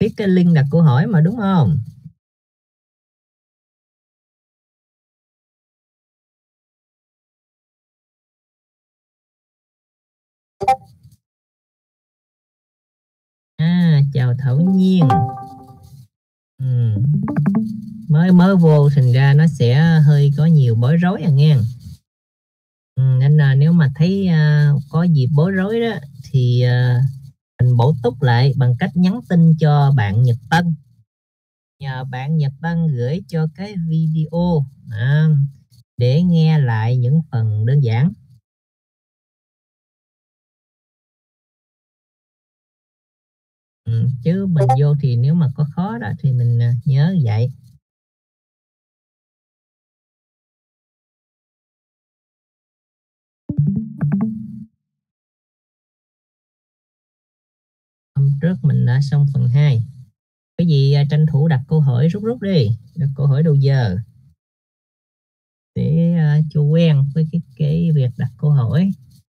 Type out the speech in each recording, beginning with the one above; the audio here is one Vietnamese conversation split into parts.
Biết cái link đặt câu hỏi mà đúng không? Chào Thảo Nhiên. Mới vô thành ra nó sẽ hơi có nhiều bối rối nghe. Nên là nếu mà thấy có gì bối rối đó thì mình bổ túc lại bằng cách nhắn tin cho bạn Nhật Tân. Nhờ bạn Nhật Tân gửi cho cái video để nghe lại những phần đơn giản. Chứ mình vô thì nếu mà có khó đó thì mình nhớ vậy. Hôm trước mình đã xong phần 2. Cái gì tranh thủ đặt câu hỏi rút đi, đặt câu hỏi đầu giờ để cho quen với cái việc đặt câu hỏi.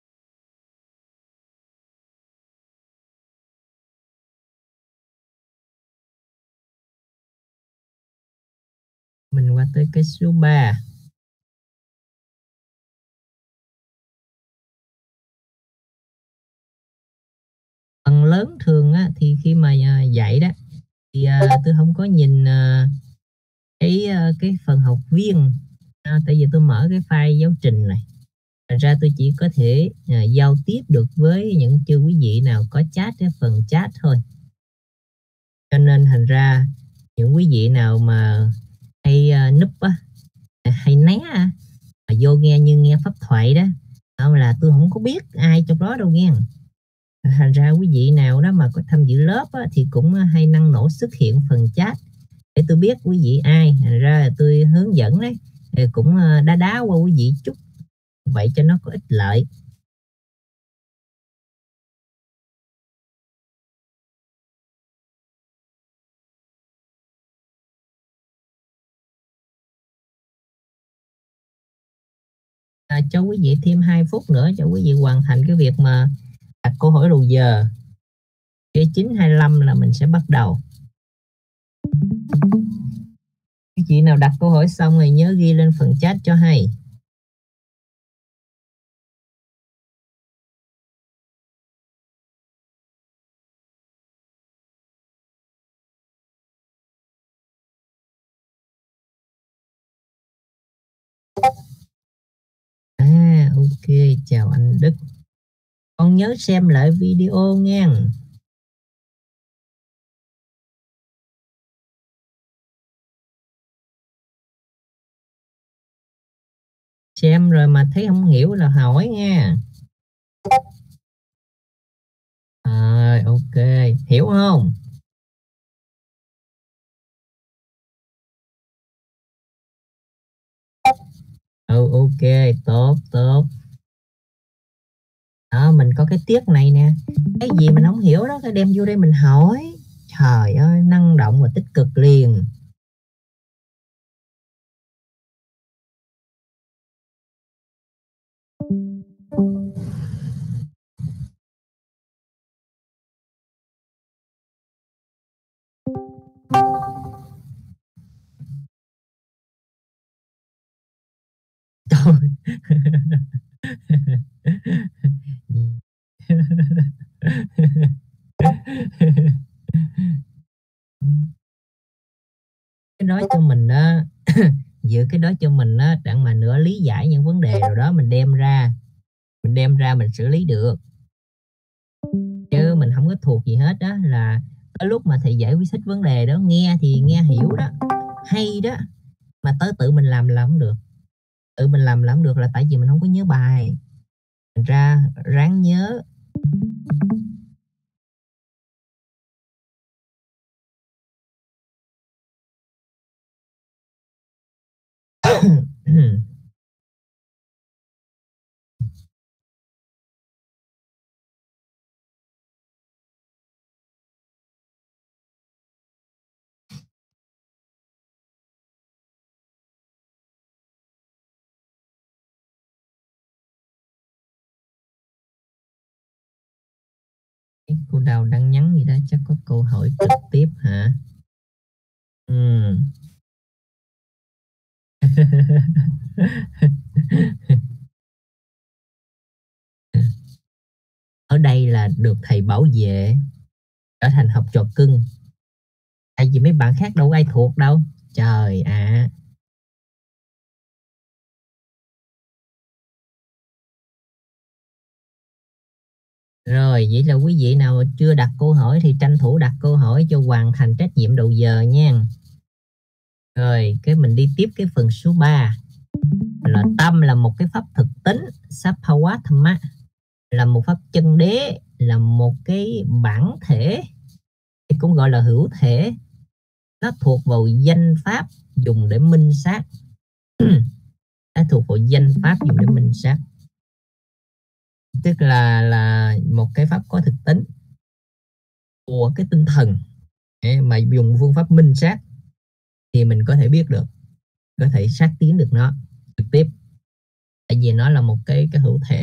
Mình qua tới cái số 3. Phần lớn thường á, thì khi mà dạy đó thì tôi không có nhìn cái phần học viên, tại vì tôi mở cái file giáo trình này. Thành ra tôi chỉ có thể giao tiếp được với những quý vị nào có chat cái phần chat thôi. Cho nên thành ra những quý vị nào mà hay núp á, hay né mà vô nghe như nghe pháp thoại đó, là tôi không có biết ai trong đó đâu nghe. Thành ra quý vị nào đó mà có tham dự lớp á, thì cũng hay năng nổ xuất hiện phần chat để tôi biết quý vị ai. Thành ra là tôi hướng dẫn đấy, thì cũng đá qua quý vị chút, vậy cho nó có ích lợi. Cho quý vị thêm 2 phút nữa cho quý vị hoàn thành cái việc mà đặt câu hỏi đầu giờ. Cái 9:25 là mình sẽ bắt đầu. Cái chị nào đặt câu hỏi xong rồi nhớ ghi lên phần chat cho hay. Ok, chào anh Đức. Con nhớ xem lại video nghe. Xem rồi mà thấy không hiểu là hỏi nha. Ok, hiểu không? Ok, tốt tốt. Đó, mình có cái tiết này nè. Cái gì mình không hiểu đó, cái đem vô đây mình hỏi. Trời ơi, năng động và tích cực liền. Cái đó cho mình á, giữ cái đó cho mình á, đặng mà nữa lý giải những vấn đề rồi đó mình đem ra mình xử lý được, chứ mình không có thuộc gì hết đó. Là tới lúc mà thầy giải quyết thích vấn đề đó, nghe thì nghe hiểu đó, hay đó, mà tới tự mình làm không được. Tự mình làm không được là tại vì mình không có nhớ bài. Thành ra ráng nhớ. Cô Đào đang nhắn gì đó, chắc có câu hỏi trực tiếp hả? Ở đây là được thầy bảo vệ, trở thành học trò cưng. Tại vì mấy bạn khác đâu có ai thuộc đâu. Trời ạ. Rồi, vậy là quý vị nào chưa đặt câu hỏi thì tranh thủ đặt câu hỏi cho hoàn thành trách nhiệm đầu giờ nha. Rồi, cái mình đi tiếp cái phần số 3. Là tâm là một cái pháp thực tính, Sapawatthama, là một pháp chân đế, là một cái bản thể, cũng gọi là hữu thể. Nó thuộc vào danh pháp dùng để minh sát. Nó thuộc vào danh pháp dùng để minh sát. Tức là một cái pháp có thực tính của cái tinh thần, mà dùng phương pháp minh sát thì mình có thể biết được, có thể xác tiến được nó trực tiếp, tại vì nó là một cái hữu thể.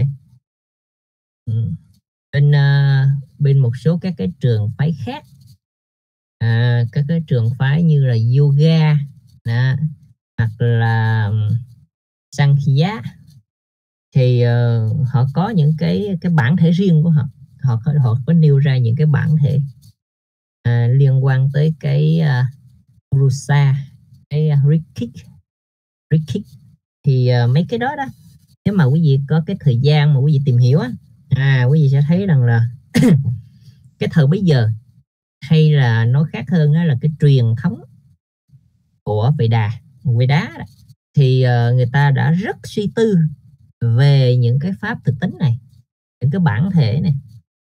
Bên một số các cái trường phái khác, các cái trường phái như là yoga đó, hoặc là Sankhya, thì họ có những cái bản thể riêng của họ. Họ có nêu ra những cái bản thể liên quan tới cái Purusa, cái Rikik. Thì mấy cái đó đó, nếu mà quý vị có cái thời gian mà quý vị tìm hiểu á, quý vị sẽ thấy rằng là cái thời bấy giờ, hay là nói khác hơn là cái truyền thống của Veda đó, thì người ta đã rất suy tư về những cái pháp thực tính này, những cái bản thể này.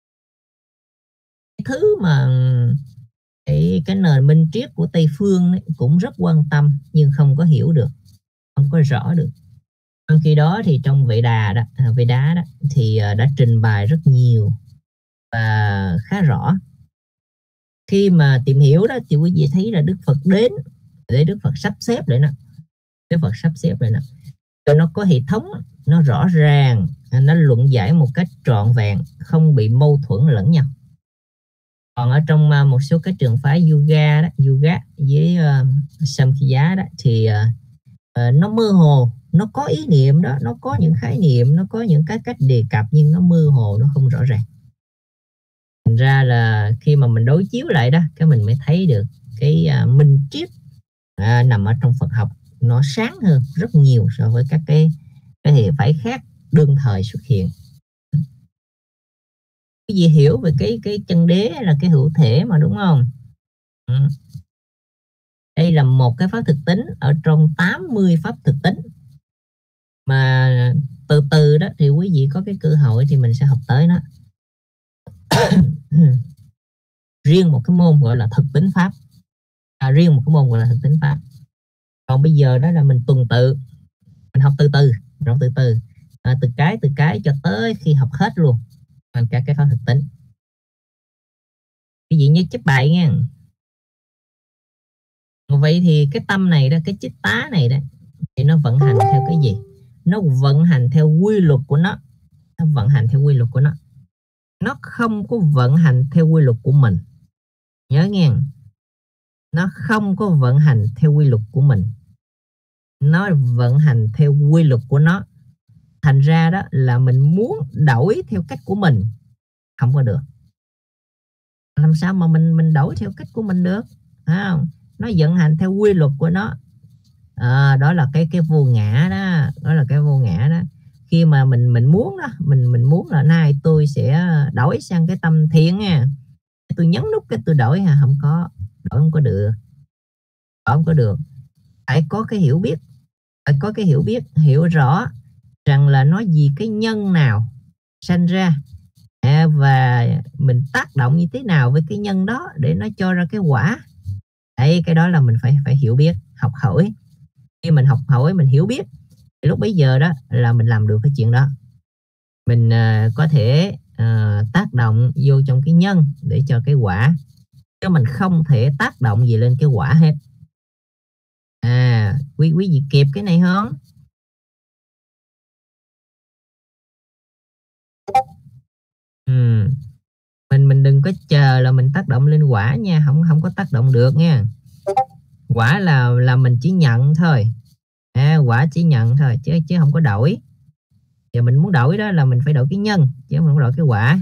Cái thứ mà cái nền minh triết của Tây phương ấy cũng rất quan tâm, nhưng không có hiểu được, không có rõ được. Trong khi đó thì trong Veda đó thì đã trình bày rất nhiều và khá rõ. Khi mà tìm hiểu đó thì quý vị thấy là Đức Phật đến để Đức Phật sắp xếp lại nó. Đức Phật sắp xếp lại nó cho nó có hệ thống, nó rõ ràng, nó luận giải một cách trọn vẹn, không bị mâu thuẫn lẫn nhau. Còn ở trong một số cái trường phái yoga với Samkhya đó thì nó mơ hồ, nó có ý niệm đó, nó có những khái niệm, nó có những cái cách đề cập, nhưng nó mơ hồ, nó không rõ ràng. Thành ra là khi mà mình đối chiếu lại đó, cái mình mới thấy được cái minh triết nằm ở trong Phật học nó sáng hơn rất nhiều so với các cái hệ phái khác đương thời xuất hiện. Cái gì hiểu về cái chân đế là cái hữu thể mà, đúng không? Đây là một cái pháp thực tính ở trong 80 pháp thực tính mà từ từ đó thì quý vị có cái cơ hội thì mình sẽ học tới nó. Riêng một cái môn gọi là thực tính pháp, riêng một cái môn gọi là thực tính pháp. Còn bây giờ đó là mình tuần tự, mình học từ từ, từ cái cho tới khi học hết luôn cả cái pháp thực tính. Quý vị nhớ chép bài nha. Vậy thì cái tâm này đó, cái chích tá này đó, thì nó vận hành theo cái gì? Nó vận hành theo quy luật của nó. Nó vận hành theo quy luật của nó. Nó không có vận hành theo quy luật của mình. Nhớ nghe. Nó không có vận hành theo quy luật của mình. Nó vận hành theo quy luật của nó. Thành ra đó là mình muốn đổi theo cách của mình không có được. Làm sao mà mình đổi theo cách của mình được? Không? Nó vận hành theo quy luật của nó. Đó là cái vô ngã đó. Đó là cái vô ngã đó. Khi mà mình muốn đó, mình muốn là nay tôi sẽ đổi sang cái tâm thiện nha, tôi nhấn nút cái tôi đổi không có, đổi không có được, đổi không có được. Phải có cái hiểu biết, phải có cái hiểu biết, hiểu rõ rằng là nó vì cái nhân nào sanh ra, và mình tác động như thế nào với cái nhân đó để nó cho ra cái quả. Đấy, cái đó là mình phải hiểu biết, học hỏi. Khi mình học hỏi, mình hiểu biết, thì lúc bấy giờ đó là mình làm được cái chuyện đó. Mình có thể tác động vô trong cái nhân để cho cái quả, chứ mình không thể tác động gì lên cái quả hết. Quý vị kịp cái này không? Mình đừng có chờ là mình tác động lên quả nha, không có tác động được nha. Quả là mình chỉ nhận thôi. Quả chỉ nhận thôi chứ không có đổi. Giờ mình muốn đổi đó là mình phải đổi cái nhân chứ không đổi cái quả.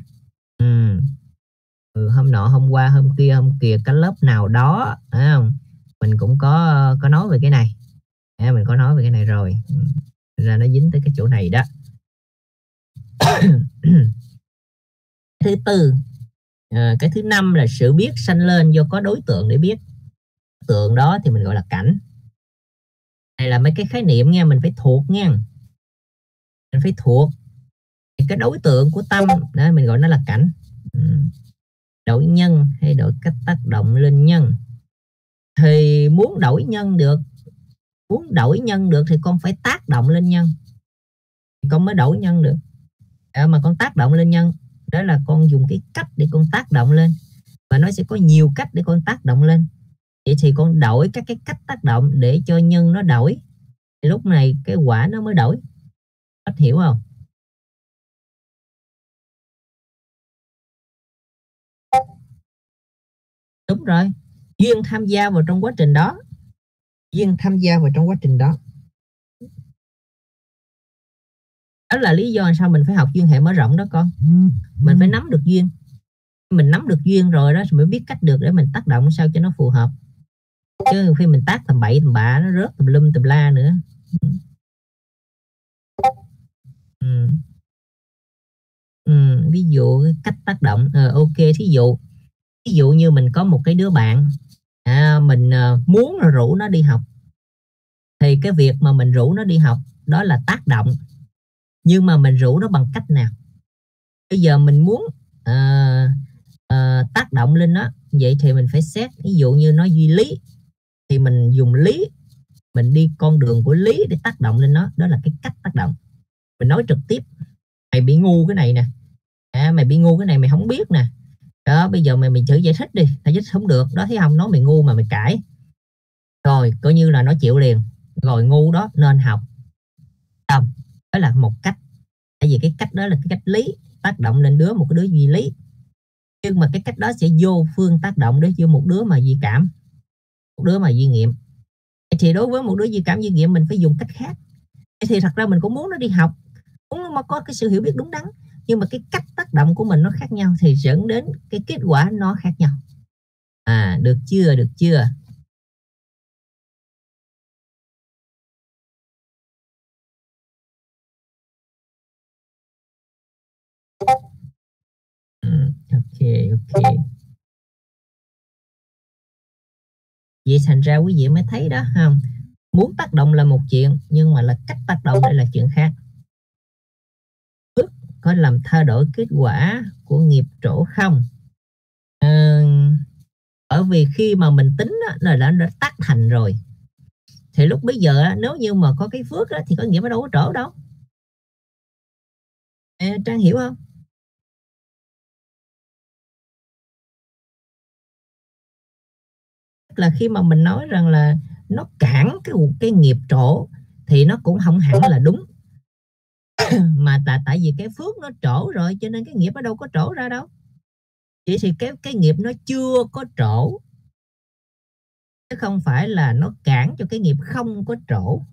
Hôm nọ hôm qua hôm kia cái lớp nào đó phải không, mình cũng có nói về cái này. Mình có nói về cái này rồi. Ra nó dính tới cái chỗ này đó. Thứ tư, cái thứ năm là sự biết sanh lên do có đối tượng để biết. Tượng đó thì mình gọi là cảnh. Này là mấy cái khái niệm nha, mình phải thuộc nha. Mình phải thuộc. Cái đối tượng của tâm đó mình gọi nó là cảnh. Đổi nhân hay đổi cách tác động lên nhân. Thì muốn đổi nhân được thì con phải tác động lên nhân thì con mới đổi nhân được. Mà con tác động lên nhân đó là con dùng cái cách để con tác động lên, và nó sẽ có nhiều cách để con tác động lên. Vậy thì con đổi các cái cách tác động để cho nhân nó đổi, thì lúc này cái quả nó mới đổi. Bác hiểu không? Đúng rồi, duyên tham gia vào trong quá trình đó. Đó là lý do sao mình phải học duyên hệ mở rộng đó con. Mình phải nắm được duyên. Mình nắm được duyên rồi đó thì mới biết cách được để mình tác động sao cho nó phù hợp. Chứ khi mình tác tầm bậy tầm bạ nó rớt tùm lum tùm la nữa. Ví dụ cách tác động. Ok, thí dụ như mình có một cái đứa bạn, mình muốn rủ nó đi học, thì cái việc mà mình rủ nó đi học đó là tác động. Nhưng mà mình rủ nó bằng cách nào? Bây giờ mình muốn tác động lên nó, vậy thì mình phải xét. Ví dụ như nó duy lý thì mình dùng lý, mình đi con đường của lý để tác động lên nó, đó là cái cách tác động. Mình nói trực tiếp: mày bị ngu cái này nè, mày bị ngu cái này mày không biết nè, đó bây giờ mày thử giải thích đi, giải thích không được đó, thấy không, nói mày ngu mà mày cãi, rồi coi như là nó chịu liền, rồi ngu đó nên học. Không, đó là một cách. Tại vì cái cách đó là cái cách lý, tác động lên một cái đứa duy lý. Nhưng mà cái cách đó sẽ vô phương tác động đến cho một đứa mà duy cảm, một đứa mà duy nghiệm. Thì đối với một đứa duy cảm duy nghiệm mình phải dùng cách khác. Thì thật ra mình cũng muốn nó đi học, muốn nó có cái sự hiểu biết đúng đắn, nhưng mà cái cách tác động của mình nó khác nhau thì dẫn đến cái kết quả nó khác nhau. Được chưa? Ok. Vậy thành ra quý vị mới thấy đó không? Muốn tác động là một chuyện, nhưng mà là cách tác động đây là chuyện khác. Có làm thay đổi kết quả của nghiệp trổ không? Bởi vì khi mà mình tính đó, là đã tác thành rồi, thì lúc bây giờ nếu như mà có cái phước đó, thì có nghiệp ở đâu có trổ đâu. Trang hiểu không? Là khi mà mình nói rằng là nó cản cái nghiệp trổ thì nó cũng không hẳn là đúng. Mà tại vì cái phước nó trổ rồi cho nên cái nghiệp ở đâu có trổ ra đâu. Vậy thì cái nghiệp nó chưa có trổ, chứ không phải là nó cản cho cái nghiệp không có trổ.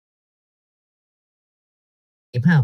Kịp không?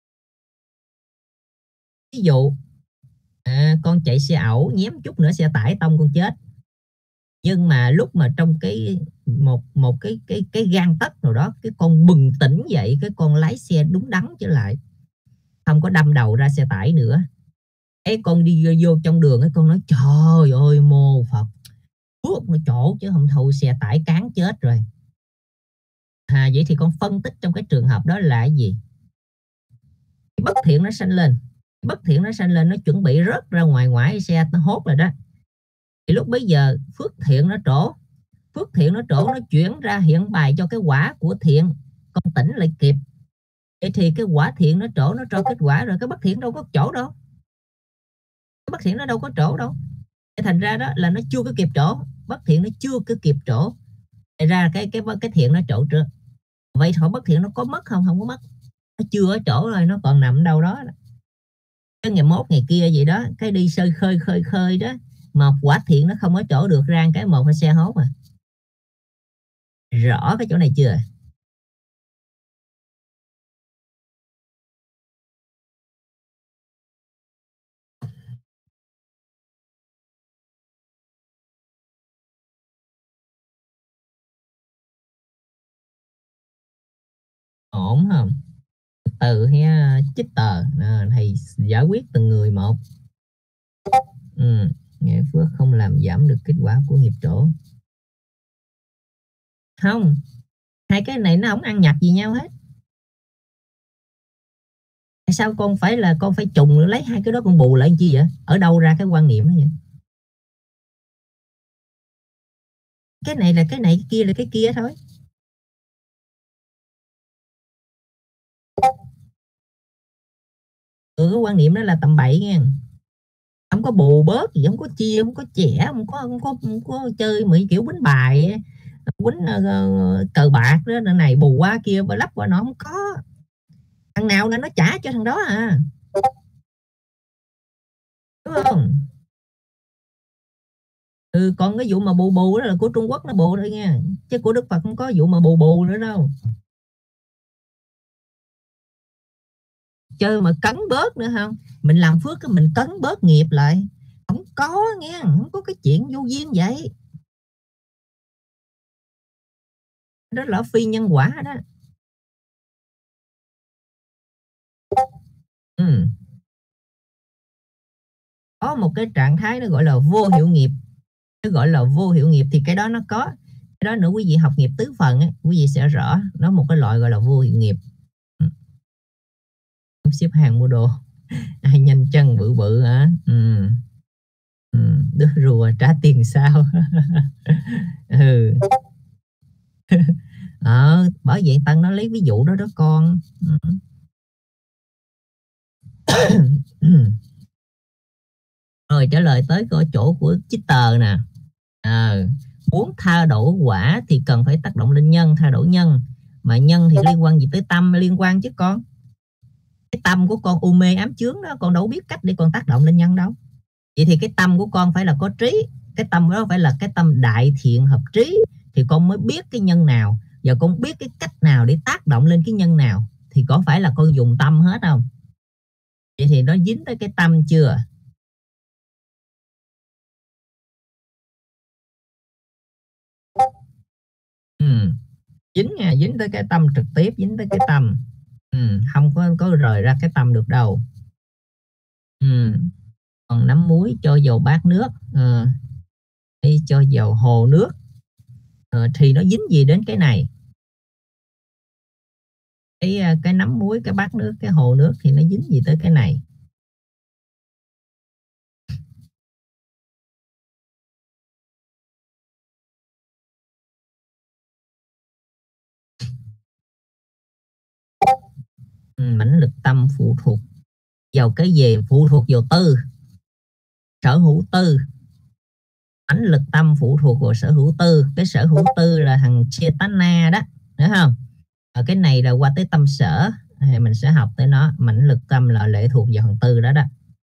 Ví dụ con chạy xe ẩu nhém chút nữa xe tải tông con chết. Nhưng mà lúc mà trong cái một cái gan tấc nào đó, cái con bừng tỉnh dậy, cái con lái xe đúng đắn trở lại, không có đâm đầu ra xe tải nữa. Cái con đi vô trong đường, cái con nói trời ơi mô Phật, phước nó chỗ chứ không thôi xe tải cán chết rồi. Vậy thì con phân tích trong cái trường hợp đó là cái gì? Bất thiện nó sanh lên, nó chuẩn bị rớt ra ngoài xe nó hốt rồi đó. Thì lúc bấy giờ phước thiện nó trổ, nó chuyển ra hiện bài cho cái quả của thiện, con tỉnh lại kịp. Vậy thì cái quả thiện nó trổ, nó cho kết quả rồi, cái bất thiện đâu có chỗ đâu, cái bất thiện nó đâu có chỗ đâu. Thành ra đó là nó chưa có kịp trổ, bất thiện nó chưa có kịp trổ, ra cái thiện nó trổ trước. Vậy thôi bất thiện nó có mất không? Không có mất, nó chưa ở chỗ rồi, nó còn nằm đâu đó. cái ngày mốt ngày kia vậy đó, cái đi sơi khơi đó, mà quả thiện nó không có chỗ được ra cái một phải xe hốt à. Rõ cái chỗ này chưa? Ổn không? Từ ha, chích tờ thầy giải quyết từng người một. Nghệ phước không làm giảm được kết quả của nghiệp trổ. Không, hai cái này nó không ăn nhập gì nhau hết. Tại sao con phải trùng lấy hai cái đó con bù lại chi vậy? Ở đâu ra cái quan niệm đó vậy? Cái này là cái này, cái kia là cái kia thôi. Cái quan niệm đó là tầm bậy nha. Không có bù bớt gì, không có chia, không có chẻ, không có chơi mấy kiểu quýnh bài, quýnh cờ bạc đó, này bù qua kia và lắp qua nó, không có. Thằng nào là nó trả cho thằng đó à, đúng không? Còn cái vụ mà bù bù đó là của Trung Quốc nó bù thôi nha, chứ của Đức Phật không có vụ mà bù bù nữa đâu. Chơi mà cấn bớt nữa không? Mình làm phước cái mình cấn bớt nghiệp lại, không có nghe, không có cái chuyện vô duyên vậy. Đó là phi nhân quả đó. Có một cái trạng thái nó gọi là vô hiệu nghiệp, nó gọi là vô hiệu nghiệp thì cái đó nó có. Cái đó nữa quý vị học nghiệp tứ phần ấy, quý vị sẽ rõ nó một cái loại gọi là vô hiệu nghiệp. Xếp hàng mua đồ ai nhanh chân bự bự hả? Đứa rùa trả tiền sao? Bởi vậy Tân nó lấy ví dụ đó đó con. Rồi trả lời tới cái chỗ của chích tờ nè. Muốn tha đổ quả thì cần phải tác động lên nhân, tha đổ nhân. Mà nhân thì liên quan gì tới tâm? Liên quan chứ con. Cái tâm của con u mê ám chướng đó, con đâu biết cách để con tác động lên nhân đâu. Vậy thì cái tâm của con phải là có trí, cái tâm đó phải là cái tâm đại thiện hợp trí, thì con mới biết cái nhân nào và con biết cái cách nào để tác động lên cái nhân nào, thì có phải là con dùng tâm hết không? Vậy thì nó dính tới cái tâm chưa? Dính nha, dính tới cái tâm trực tiếp, dính tới cái tâm. Không có rời ra cái tâm được đâu. Còn nắm muối cho vào bát nước, hay cho vào hồ nước, thì nó dính gì đến cái này? Cái nắm muối, cái bát nước, cái hồ nước thì nó dính gì tới cái này? Mãnh lực tâm phụ thuộc vào cái gì? Phụ thuộc vào tư, sở hữu tư. Mãnh lực tâm phụ thuộc vào sở hữu tư. Cái sở hữu tư là thằng Chetana đó, hiểu không? Cái này là qua tới tâm sở thì mình sẽ học tới nó. Mãnh lực tâm là lệ thuộc vào thằng tư đó đó.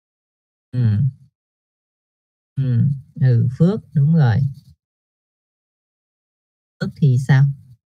Phước, đúng rồi. Phước thì sao?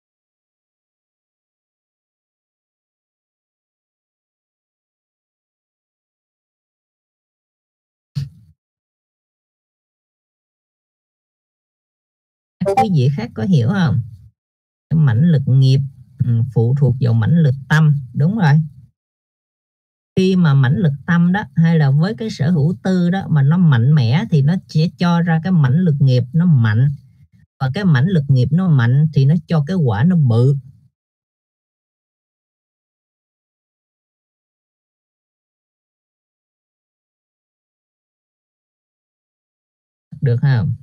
Các quý vị khác có hiểu không? Cái mãnh lực nghiệp phụ thuộc vào mãnh lực tâm, đúng rồi. Khi mà mãnh lực tâm đó hay là với cái sở hữu tư đó mà nó mạnh mẽ thì nó sẽ cho ra cái mãnh lực nghiệp nó mạnh, và cái mãnh lực nghiệp nó mạnh thì nó cho cái quả nó bự. Được không?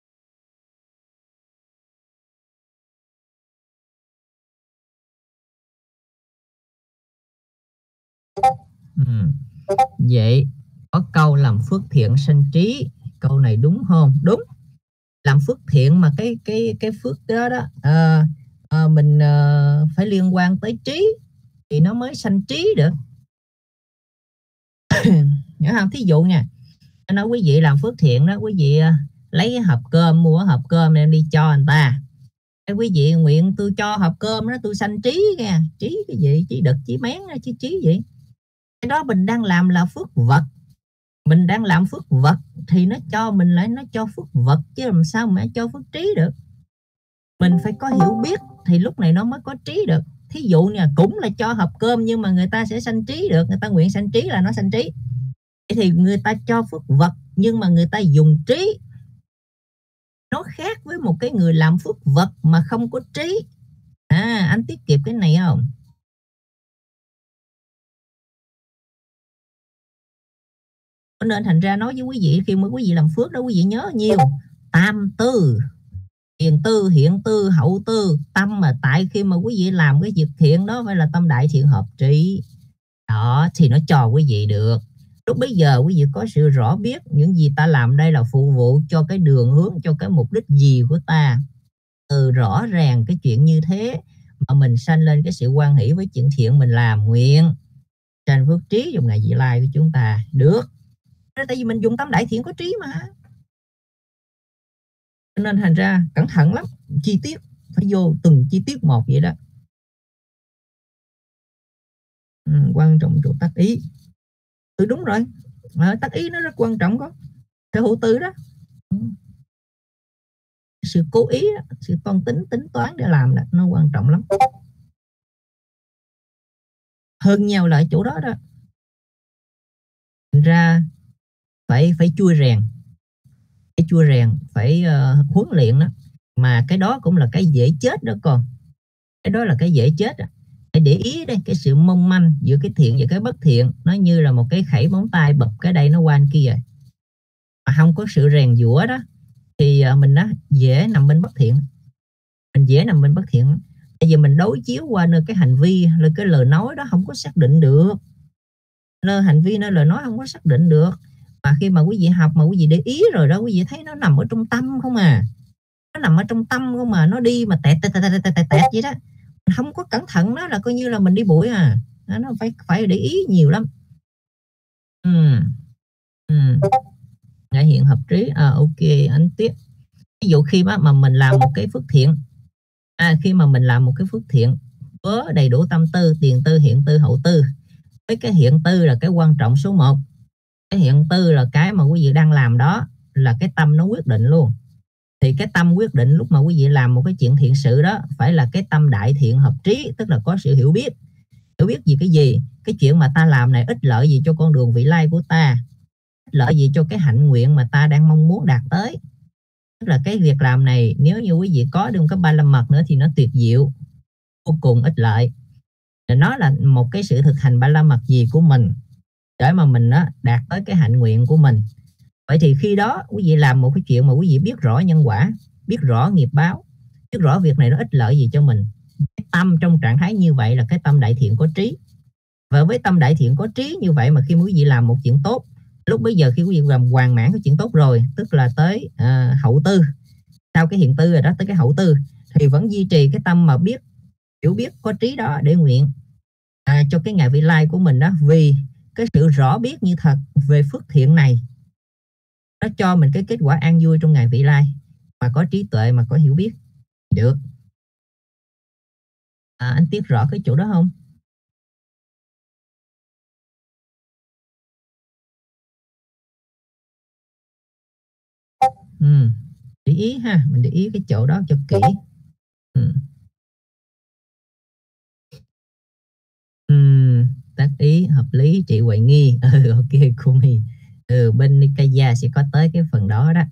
Vậy có câu làm phước thiện sanh trí, câu này đúng không? Đúng. Làm phước thiện mà cái phước đó đó mình phải liên quan tới trí thì nó mới sanh trí được. Hiểu không? Thí dụ nha, nói quý vị làm phước thiện đó, quý vị lấy cái hộp cơm, mua hộp cơm đem đi cho người ta. Cái quý vị nguyện tôi cho hộp cơm đó tôi sanh trí nha, trí cái gì, trí đực, trí mén, trí trí gì. Cái đó mình đang làm là phước vật. Mình đang làm phước vật thì nó cho mình lại nó cho phước vật, chứ làm sao mà cho phước trí được. Mình phải có hiểu biết thì lúc này nó mới có trí được. Thí dụ nha, cũng là cho hộp cơm nhưng mà người ta sẽ sanh trí được, người ta nguyện sanh trí là nó sanh trí. Thì người ta cho phước vật nhưng mà người ta dùng trí. Nó khác với một cái người làm phước vật mà không có trí. Anh tiết kịp cái này không? Nên thành ra nói với quý vị, khi mà quý vị làm phước đó, quý vị nhớ nhiều tam tư, tiền tư, hiện tư, hậu tư. Tâm mà tại khi mà quý vị làm cái việc thiện đó phải là tâm đại thiện hợp trí đó thì nó cho quý vị được. Lúc bây giờ quý vị có sự rõ biết những gì ta làm đây là phục vụ cho cái đường hướng, cho cái mục đích gì của ta. Rõ ràng cái chuyện như thế mà mình sanh lên cái sự hoan hỷ với chuyện thiện mình làm, nguyện sanh phước trí trong ngày vị lai của chúng ta được. Tại vì mình dùng tâm đại thiện có trí mà. Nên thành ra cẩn thận lắm, chi tiết phải vô từng chi tiết một vậy đó. Quan trọng chỗ tác ý. Đúng rồi, tác ý nó rất quan trọng, có sở hữu tư đó. Sự cố ý đó, sự tính toán để làm đó, nó quan trọng lắm. Hơn nhau là ở chỗ đó đó. Thành ra phải chui rèn, phải huấn luyện đó. Mà cái đó cũng là cái dễ chết đó con. Cái đó là cái dễ chết đó. Hãy để ý đây, cái sự mong manh giữa cái thiện và cái bất thiện nó như là một cái khẩy móng tay bập cái đây nó qua anh kia rồi. Mà không có sự rèn giũa đó thì mình đó dễ nằm bên bất thiện. Tại vì mình đối chiếu qua nơi cái hành vi, nơi cái lời nói đó không có xác định được. Nơi hành vi, nơi lời nói không có xác định được. Mà khi mà quý vị học mà quý vị để ý rồi đó, quý vị thấy nó nằm ở trong tâm không à. Nó nằm ở trong tâm không mà, nó đi mà tẹt vậy đó. Mình không có cẩn thận đó là coi như là mình đi bụi à. Nó phải để ý nhiều lắm. Ngại hiện hợp trí. Ok, anh tiếp. Ví dụ khi mà mình làm một cái phước thiện, khi mà mình làm một cái phước thiện có đầy đủ tâm tư, tiền tư, hiện tư, hậu tư. Với cái hiện tư là cái quan trọng số 1. Cái hiện tư là cái mà quý vị đang làm đó, là cái tâm nó quyết định luôn. Thì cái tâm quyết định lúc mà quý vị làm một cái chuyện thiện sự đó phải là cái tâm đại thiện hợp trí, tức là có sự hiểu biết. Hiểu biết gì cái gì? Cái chuyện mà ta làm này ích lợi gì cho con đường vị lai của ta? Ích lợi gì cho cái hạnh nguyện mà ta đang mong muốn đạt tới? Tức là cái việc làm này nếu như quý vị có được cái ba la mật nữa thì nó tuyệt diệu, vô cùng ích lợi. Nó là một cái sự thực hành ba la mật gì của mình để mà mình đó đạt tới cái hạnh nguyện của mình. Vậy thì khi đó quý vị làm một cái chuyện mà quý vị biết rõ nhân quả, biết rõ nghiệp báo, biết rõ việc này nó ích lợi gì cho mình. Cái tâm trong trạng thái như vậy là cái tâm đại thiện có trí. Và với tâm đại thiện có trí như vậy mà khi quý vị làm một chuyện tốt, lúc bây giờ khi quý vị làm hoàn mãn cái chuyện tốt rồi, tức là tới hậu tư, sau cái hiện tư rồi đó tới cái hậu tư, thì vẫn duy trì cái tâm mà biết, hiểu biết, có trí đó để nguyện cho cái ngày vị lai của mình đó. Vì cái sự rõ biết như thật về phước thiện này nó cho mình cái kết quả an vui trong ngày vị lai, mà có trí tuệ, mà có hiểu biết được. Anh tiếp rõ cái chỗ đó không? Để ý ha, mình để ý cái chỗ đó cho kỹ. Tác ý hợp lý trị hoài nghi. Ok Kumi. Bên Nikaya sẽ có tới cái phần đó đó.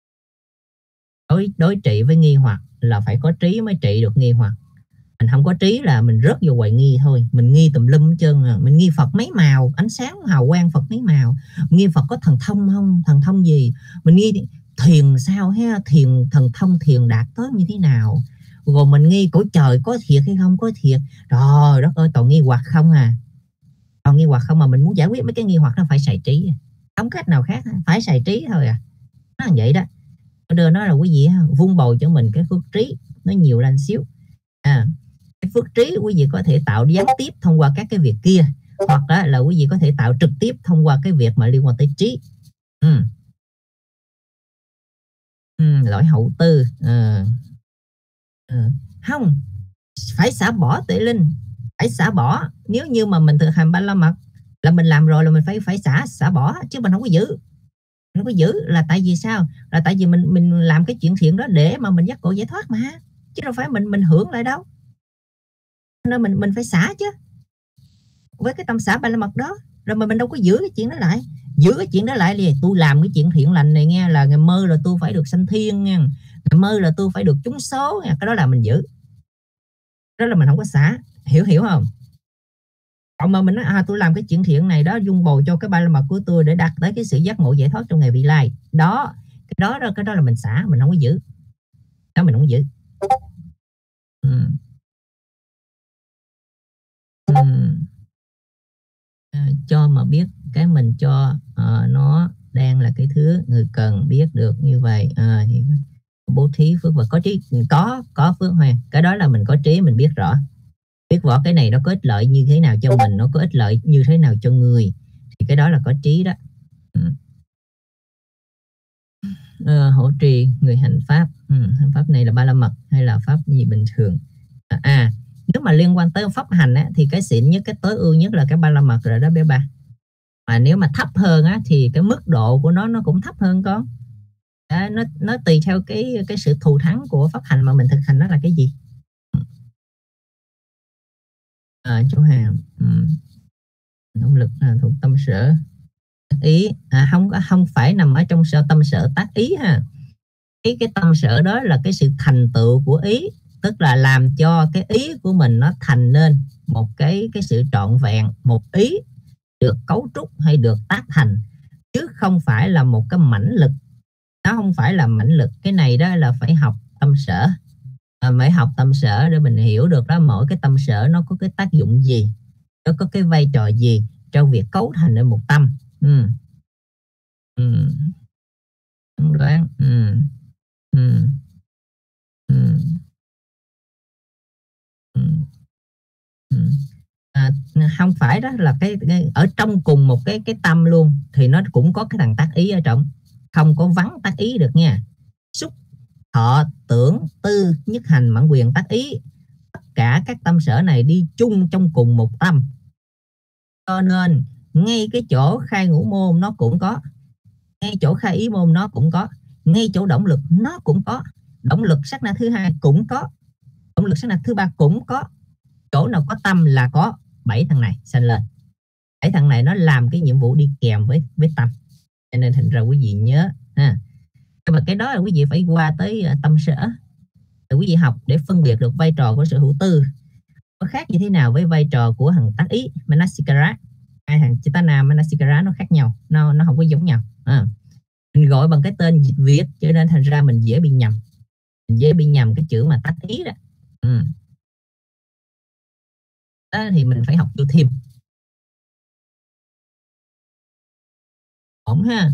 Đối trị với nghi hoặc là phải có trí mới trị được nghi hoặc. Mình không có trí là mình rớt vô hoài nghi thôi. Mình nghi tùm lum hết trơn à. Mình nghi Phật mấy màu, ánh sáng hào quang Phật mấy màu. Nghi Phật có thần thông không? Thần thông gì? Mình nghi thiền sao ha? Thiền, thần thông thiền đạt tới như thế nào? Rồi mình nghi cõi trời có thiệt hay không có thiệt. Trời đất ơi, toàn nghi hoặc không à. Toàn nghi hoặc không mà mình muốn giải quyết mấy cái nghi hoặc nó phải xài trí. Không cách nào khác, phải xài trí thôi à. Nó là vậy đó. Đưa nó là quý vị vun bồi cho mình cái phước trí nó nhiều lên xíu. Cái phước trí quý vị có thể tạo gián tiếp thông qua các cái việc kia. hoặc là quý vị có thể tạo trực tiếp thông qua cái việc mà liên quan tới trí. Lỗi hậu tư. Không, phải xả bỏ tuệ linh, phải xả bỏ. Nếu như mà mình thực hành ba la mật là mình làm rồi là mình phải xả bỏ, chứ mình không có giữ. Mình không có giữ là tại vì sao? Là tại vì mình làm cái chuyện thiện đó để mà mình dắt cội giải thoát mà, chứ đâu phải mình hưởng lại đâu. Nên mình phải xả chứ, với cái tâm xả ba la mật đó. Rồi mà mình đâu có giữ cái chuyện đó lại. Giữ cái chuyện đó lại thì tôi làm cái chuyện thiện lành này nghe, là ngày mơ là tôi phải được sanh thiên nha, ngày mơ là tôi phải được trúng số nha. Cái đó là mình giữ, đó là mình không có xả. Hiểu không? Còn mà mình nói tôi làm cái chuyện thiện này đó dung bồi cho cái ba la mật của tôi để đạt tới cái sự giác ngộ giải thoát trong ngày vị lai đó, cái đó là mình xả, mình không có giữ. Đó mình không có giữ. Cho mà biết cái mình cho nó đang là cái thứ người cần biết được như vậy. Thì bố thí phước và có trí, có phước hoàng, cái đó là mình có trí, mình biết rõ, biết rõ cái này nó có ích lợi như thế nào cho mình, nó có ích lợi như thế nào cho người, thì cái đó là có trí đó. Hỗ trì người hành pháp. Hành pháp này là ba la mật hay là pháp gì bình thường? Nếu mà liên quan tới pháp hành á, thì cái xịn nhất, cái tối ưu nhất là cái ba la mật rồi đó bé ba. Mà nếu mà thấp hơn á, thì cái mức độ của nó cũng thấp hơn con. Nó tùy theo cái sự thù thắng của pháp hành mà mình thực hành nó là cái gì. Chỗ Hàm, nỗ lực thuộc tâm sở tác ý. Không phải nằm ở trong tâm sở tác ý ha. Cái tâm sở đó là cái sự thành tựu của ý, tức là làm cho cái ý của mình nó thành nên một cái sự trọn vẹn, một ý được cấu trúc hay được tác thành, chứ không phải là một cái mãnh lực. Nó không phải là mãnh lực. Cái này đó là phải học tâm sở, phải học tâm sở để mình hiểu được đó, mỗi cái tâm sở nó có cái tác dụng gì, nó có cái vai trò gì trong việc cấu thành nên một tâm. Đoán. Không phải đó là cái ở trong cùng một cái tâm luôn thì nó cũng có cái thằng tác ý ở trong, không có vắng tác ý được nha. Xúc, thọ, tưởng, tư, nhất hành, mãn quyền, tác ý, tất cả các tâm sở này đi chung trong cùng một tâm, cho nên ngay cái chỗ khai ngũ môn nó cũng có, ngay chỗ khai ý môn nó cũng có, ngay chỗ động lực nó cũng có, động lực sát na thứ hai cũng có, động lực sát na thứ ba cũng có. Chỗ nào có tâm là có 7 thằng này sanh lên. 7 thằng này nó làm cái nhiệm vụ đi kèm với tâm, cho nên thành ra quý vị nhớ ha. Nhưng mà cái đó là quý vị phải qua tới tâm sở để quý vị học để phân biệt được vai trò của sự hữu tư nó khác như thế nào với vai trò của thằng tác ý Manasikara. Hai thằng Chitana Manasikara nó khác nhau, nó không có giống nhau. Mình gọi bằng cái tên dịch Việt cho nên thành ra mình dễ bị nhầm, cái chữ mà tác ý đó. Đó thì mình phải học vô thêm. Ổn ha.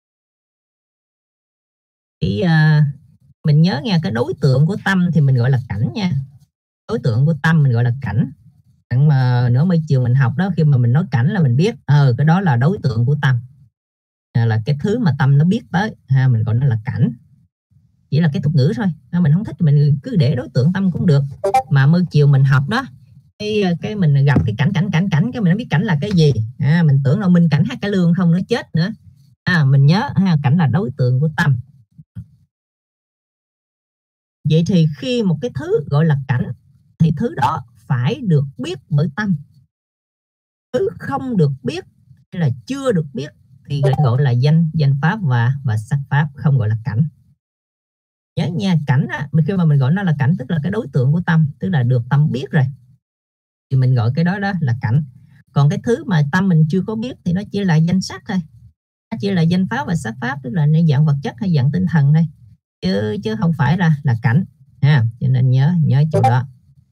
Thì mình nhớ nha, cái đối tượng của tâm thì mình gọi là cảnh nha. Đối tượng của tâm mình gọi là cảnh. Mà nữa mấy chiều mình học đó, khi mà mình nói cảnh là mình biết cái đó là đối tượng của tâm, là cái thứ mà tâm nó biết tới mình gọi nó là cảnh. Chỉ là cái thuật ngữ thôi, mình không thích mình cứ để đối tượng tâm cũng được. Mà mới chiều mình học đó, cái mình gặp cái cảnh, cái mình không biết cảnh là cái gì. Mình tưởng là Minh Cảnh Hát Cải Lương không, nó chết nữa. Mình nhớ cảnh là đối tượng của tâm. Vậy thì khi một cái thứ gọi là cảnh thì thứ đó phải được biết bởi tâm. Thứ không được biết hay là chưa được biết thì gọi là danh pháp và sắc pháp, không gọi là cảnh. Nhớ nha, cảnh á, khi mà mình gọi nó là cảnh tức là cái đối tượng của tâm, tức là được tâm biết rồi thì mình gọi cái đó là cảnh. Còn cái thứ mà tâm mình chưa có biết thì nó chỉ là danh sắc thôi, nó chỉ là danh pháp và sắc pháp, tức là dạng vật chất hay dạng tinh thần thôi, chứ không phải là cảnh ha. Cho nên nhớ chỗ đó.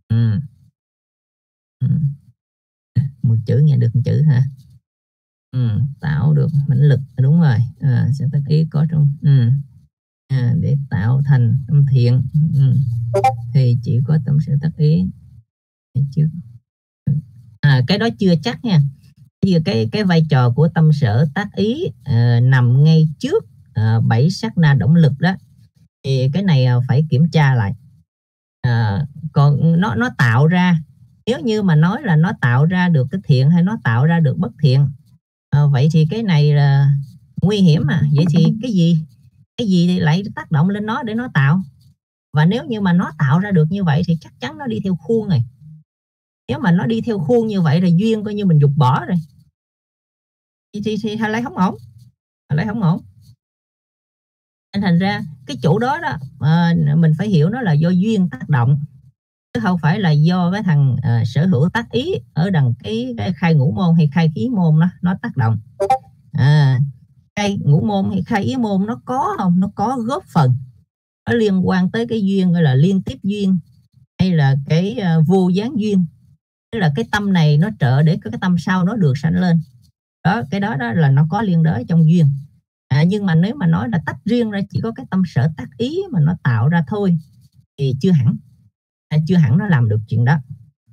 Một chữ nghe được một chữ hả? Tạo được mãnh lực, đúng rồi. Sẽ tác ý có trong để tạo thành tâm thiện thì chỉ có tâm sẽ tác ý chứ. Cái đó chưa chắc nha. Cái vai trò của tâm sở tác ý nằm ngay trước bảy sát na động lực đó, thì cái này phải kiểm tra lại. Còn nó tạo ra, nếu như mà nói là nó tạo ra được cái thiện hay nó tạo ra được bất thiện, vậy thì cái này là nguy hiểm mà. Vậy thì cái gì thì lại tác động lên nó để nó tạo, và nếu như mà nó tạo ra được như vậy thì chắc chắn nó đi theo khuôn này. Nếu mà nó đi theo khuôn như vậy là duyên coi như mình dục bỏ rồi, thì lại không ổn, lại không ổn. Nên thành ra cái chỗ đó đó mình phải hiểu nó là do duyên tác động, chứ không phải là do cái thằng sở hữu tác ý ở đằng cái khai ngũ môn hay khai ý môn nó tác động. Khai ngũ môn hay khai ý môn nó có không? Nó có góp phần, nó liên quan tới cái duyên gọi là liên tiếp duyên, hay là cái vô gián duyên, tức là cái tâm này nó trợ để cái tâm sau nó được sanh lên. Đó, cái đó là nó có liên đới trong duyên. Nhưng mà nếu mà nói là tách riêng ra chỉ có cái tâm sở tác ý mà nó tạo ra thôi thì chưa hẳn nó làm được chuyện đó.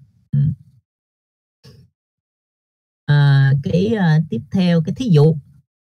Tiếp theo cái thí dụ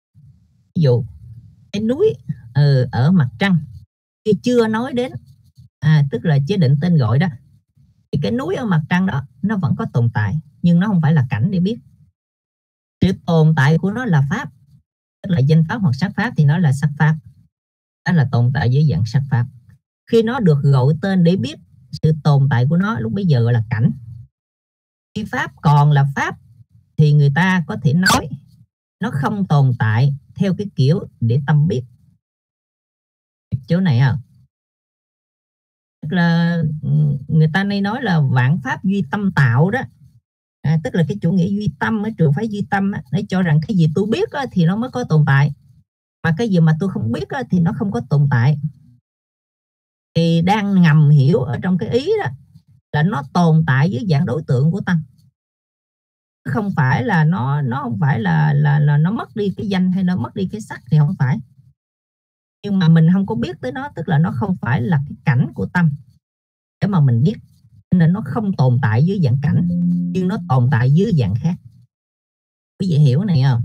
cái núi ở mặt trăng khi chưa nói đến, tức là chế định tên gọi đó, thì cái núi ở mặt trăng đó nó vẫn có tồn tại, nhưng nó không phải là cảnh để biết. Sự tồn tại của nó là pháp, tức là danh pháp hoặc sắc pháp, thì nó là sắc pháp, đó là tồn tại dưới dạng sắc pháp. Khi nó được gọi tên để biết sự tồn tại của nó, lúc bấy giờ gọi là cảnh. Khi pháp còn là pháp thì người ta có thể nói nó không tồn tại theo cái kiểu để tâm biết. Chỗ này tức là người ta nay nói là vạn pháp duy tâm tạo đó, tức là cái chủ nghĩa duy tâm ở trường phái duy tâm để cho rằng cái gì tôi biết thì nó mới có tồn tại, mà cái gì mà tôi không biết thì nó không có tồn tại. Thì đang ngầm hiểu ở trong cái ý đó là nó tồn tại dưới dạng đối tượng của tâm, không phải là nó không phải là nó mất đi cái danh hay nó mất đi cái sắc, thì không phải. Nhưng mà mình không có biết tới nó, tức là nó không phải là cái cảnh của tâm để mà mình biết, nên nó không tồn tại dưới dạng cảnh, nhưng nó tồn tại dưới dạng khác. Quý vị hiểu này không?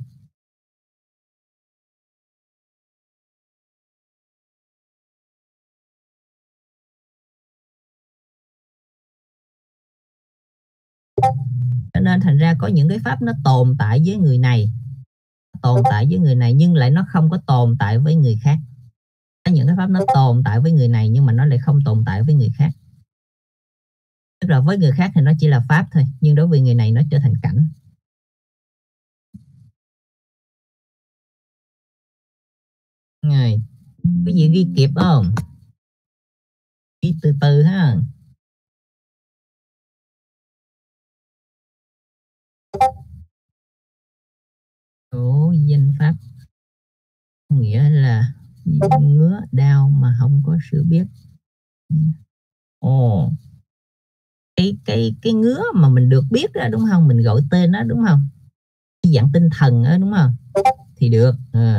Cho nên thành ra có những cái pháp nó tồn tại với người này, nhưng lại nó không có tồn tại với người khác. Có những cái pháp nó tồn tại với người này nhưng mà nó lại không tồn tại với người khác. Tức là với người khác thì nó chỉ là pháp thôi, nhưng đối với người này nó trở thành cảnh. Rồi, quý vị ghi kịp không? Ghi từ từ ha. Số danh pháp nghĩa là ngứa đau mà không có sự biết. Ồ, cái ngứa mà mình được biết đó, đúng không? Mình gọi tên đó, đúng không? Cái dạng tinh thần đó, đúng không? Thì được.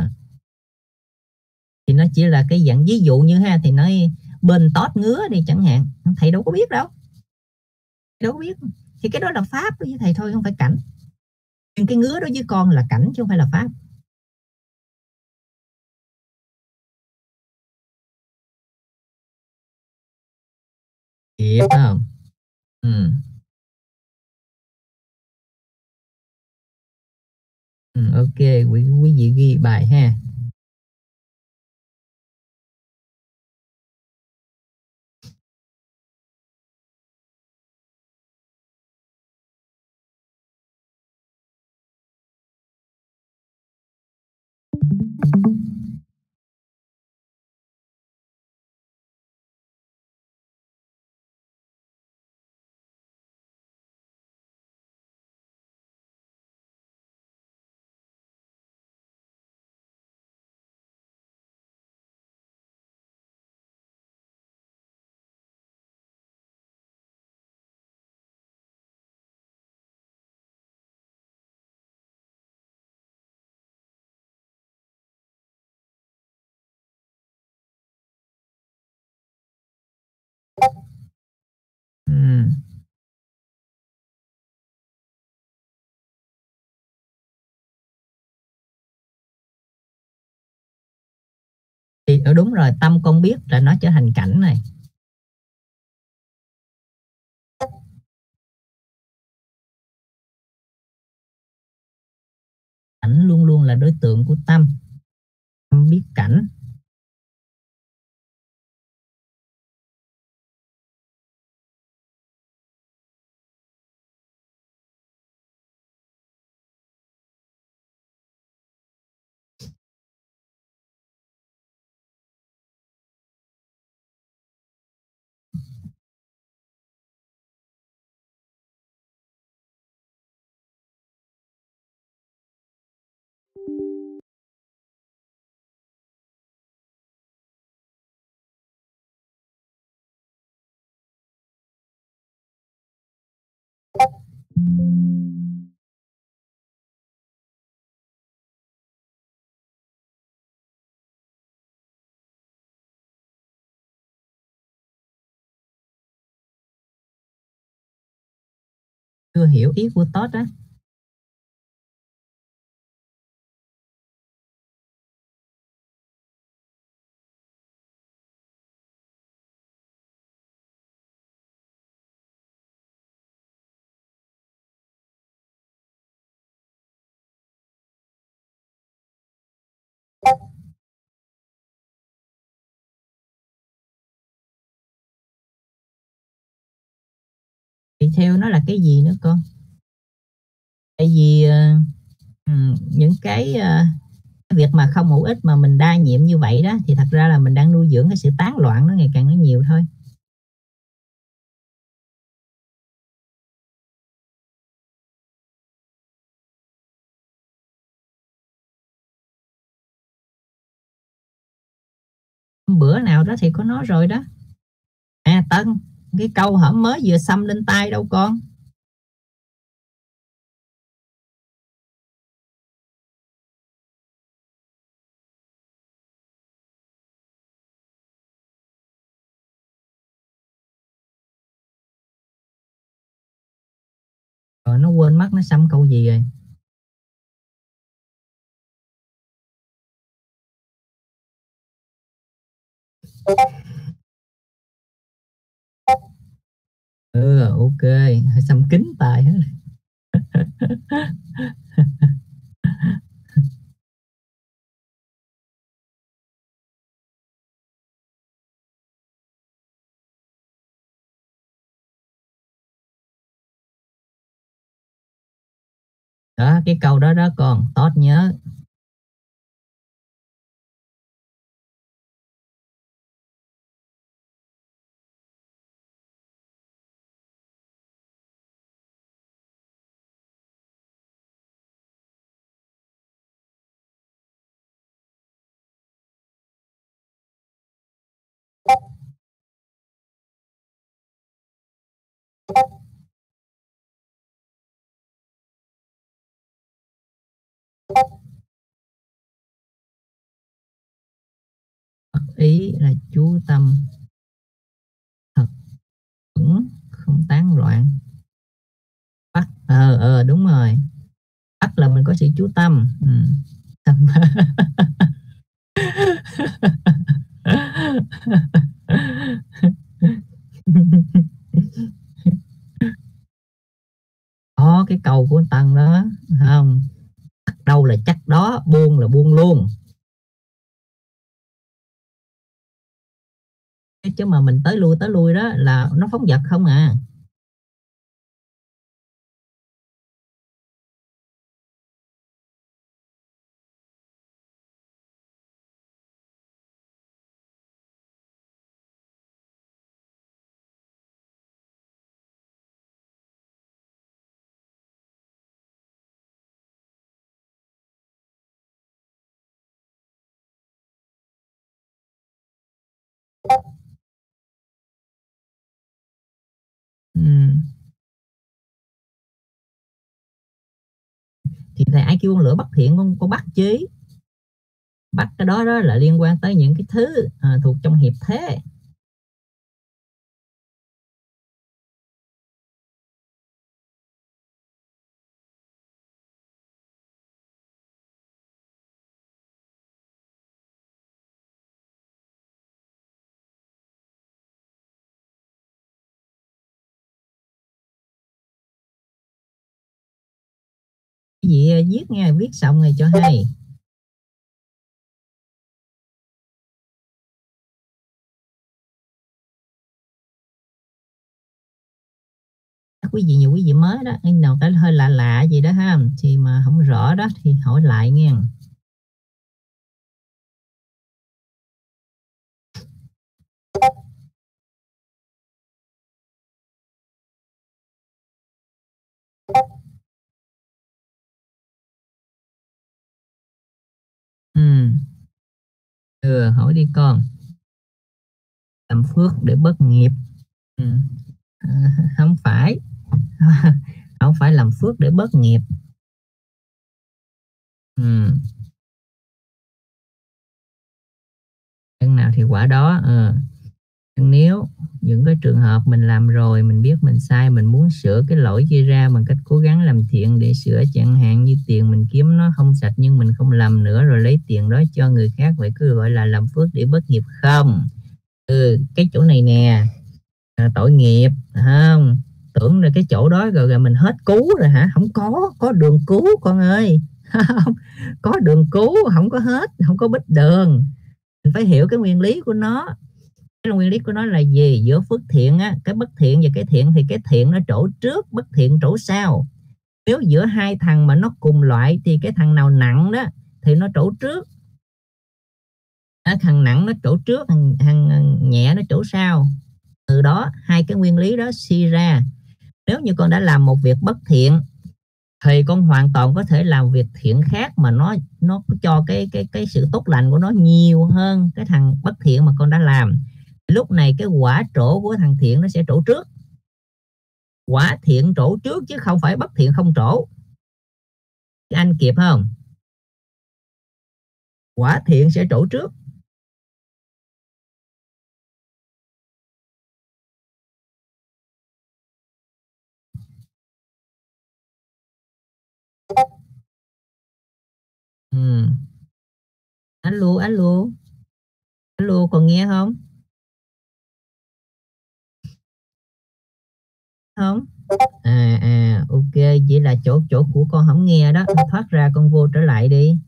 Thì nó chỉ là cái dạng ví dụ như ha, thì nói bên tót ngứa đi chẳng hạn, thầy đâu có biết đâu, đâu có biết. Thì cái đó là pháp với thầy thôi, không phải cảnh. Nhưng cái ngứa đó với con là cảnh chứ không phải là pháp. Hiểu không? Ừ. Ok, quý vị ghi bài ha. thì đúng rồi, tâm con biết là nó trở thành cảnh này. Cảnh luôn luôn là đối tượng của tâm. Tâm biết cảnh. Chưa hiểu ý của Todd á. Thì theo nó là cái gì nữa con? Tại vì những cái việc mà không hữu ích mà mình đa nhiệm như vậy đó, thì thật ra là mình đang nuôi dưỡng cái sự tán loạn nó ngày càng nó nhiều thôi. Bữa nào đó thì có nói rồi đó. À Tân, cái câu hổm mới vừa xăm lên tay đâu con. Rồi nó quên mất nó xăm câu gì rồi. Ừ, ok, xăm kính tài hết. Đó, cái câu đó đó con, tốt nhớ. Ý là chú tâm thật vững, không tán loạn. Bắt, đúng rồi. Bắt là mình có sự chú tâm. Tâm. Có cái câu của Tân đó, không? Bắt đâu là chắc đó, buông là buông luôn. Chứ mà mình tới lui đó là nó phóng dật không à. Thì thầy ai kêu con lửa bắt thiện, con bắt chí. Bắt cái đó đó là liên quan tới những cái thứ thuộc trong hiệp thế. Cái gì viết nghe, viết xong rồi cho hay. Quý vị nhiều quý vị mới đó, nào cái hơi lạ lạ gì đó ha, thì mà không rõ đó thì hỏi lại nghe. Hỏi đi con. Làm phước để bớt nghiệp. Ừ. Không phải. Không phải làm phước để bớt nghiệp. Nhân nào thì quả đó. Nếu những cái trường hợp mình làm rồi, mình biết mình sai, mình muốn sửa cái lỗi kia ra bằng cách cố gắng làm thiện để sửa, chẳng hạn như tiền mình kiếm nó không sạch nhưng mình không làm nữa rồi lấy tiền đó cho người khác, vậy cứ gọi là làm phước để bớt nghiệp không? Cái chỗ này nè, tội nghiệp không? Tưởng là cái chỗ đó rồi mình hết cứu rồi hả? Không có đường cứu con ơi. Không có đường cứu, không có hết, không có bích đường. Mình phải hiểu cái nguyên lý của nó. Cái nguyên lý của nó là gì? Giữa phước thiện á, cái bất thiện và cái thiện thì cái thiện nó trổ trước, bất thiện trổ sau. Nếu giữa hai thằng mà nó cùng loại thì cái thằng nào nặng đó thì nó trổ trước. Thằng nặng nó trổ trước, thằng nhẹ nó trổ sau. Từ đó hai cái nguyên lý đó suy ra, nếu như con đã làm một việc bất thiện thì con hoàn toàn có thể làm việc thiện khác mà nó cho cái sự tốt lành của nó nhiều hơn cái thằng bất thiện mà con đã làm. Lúc này cái quả trổ của thằng thiện nó sẽ trổ trước. Quả thiện trổ trước chứ không phải bất thiện không trổ. Anh kịp không? Quả thiện sẽ trổ trước. Alo, alo, alo, còn nghe không? Không? Ok, vậy là chỗ của con không nghe đó, thoát ra con vô trở lại đi.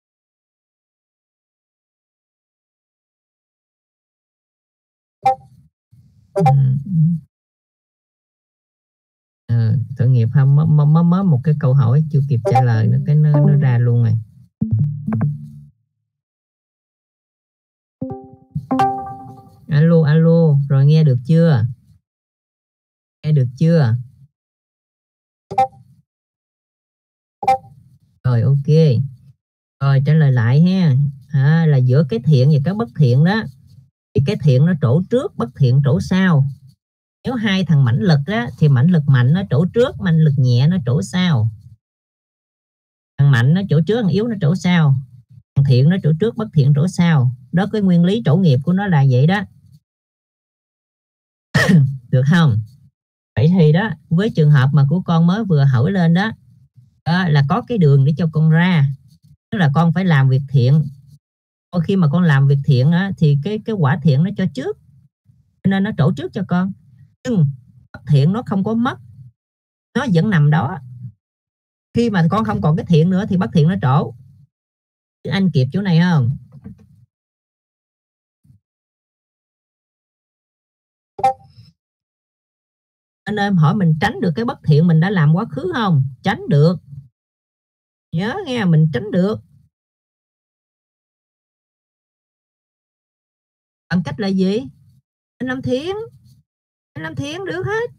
Tội nghiệp không, mới một cái câu hỏi chưa kịp trả lời nữa, cái nó ra luôn rồi. Alo, alo, rồi nghe được chưa? Nghe được chưa? Rồi ok. Rồi trả lời lại ha. Là giữa cái thiện và cái bất thiện đó, thì cái thiện nó trổ trước, bất thiện trổ sau. Nếu hai thằng mãnh lực đó thì mãnh lực mạnh nó trổ trước, mãnh lực nhẹ nó trổ sau. Thằng mạnh nó trổ trước, thằng yếu nó trổ sau. Thằng thiện nó trổ trước, bất thiện trổ sau. Đó, cái nguyên lý trổ nghiệp của nó là vậy đó. Được không? Vậy thì đó, với trường hợp mà của con mới vừa hỏi lên đó, là có cái đường để cho con ra. Tức là con phải làm việc thiện. Khi mà con làm việc thiện á, thì cái quả thiện nó cho trước, nên nó trổ trước cho con. Nhưng bất thiện nó không có mất, nó vẫn nằm đó. Khi mà con không còn cái thiện nữa thì bất thiện nó trổ. Anh kịp chỗ này không? Anh ơi, hỏi mình tránh được cái bất thiện mình đã làm quá khứ không? Tránh được. Nhớ nghe, mình tránh được. Bằng cách là gì? Anh làm thiện. Anh làm thiện được hết.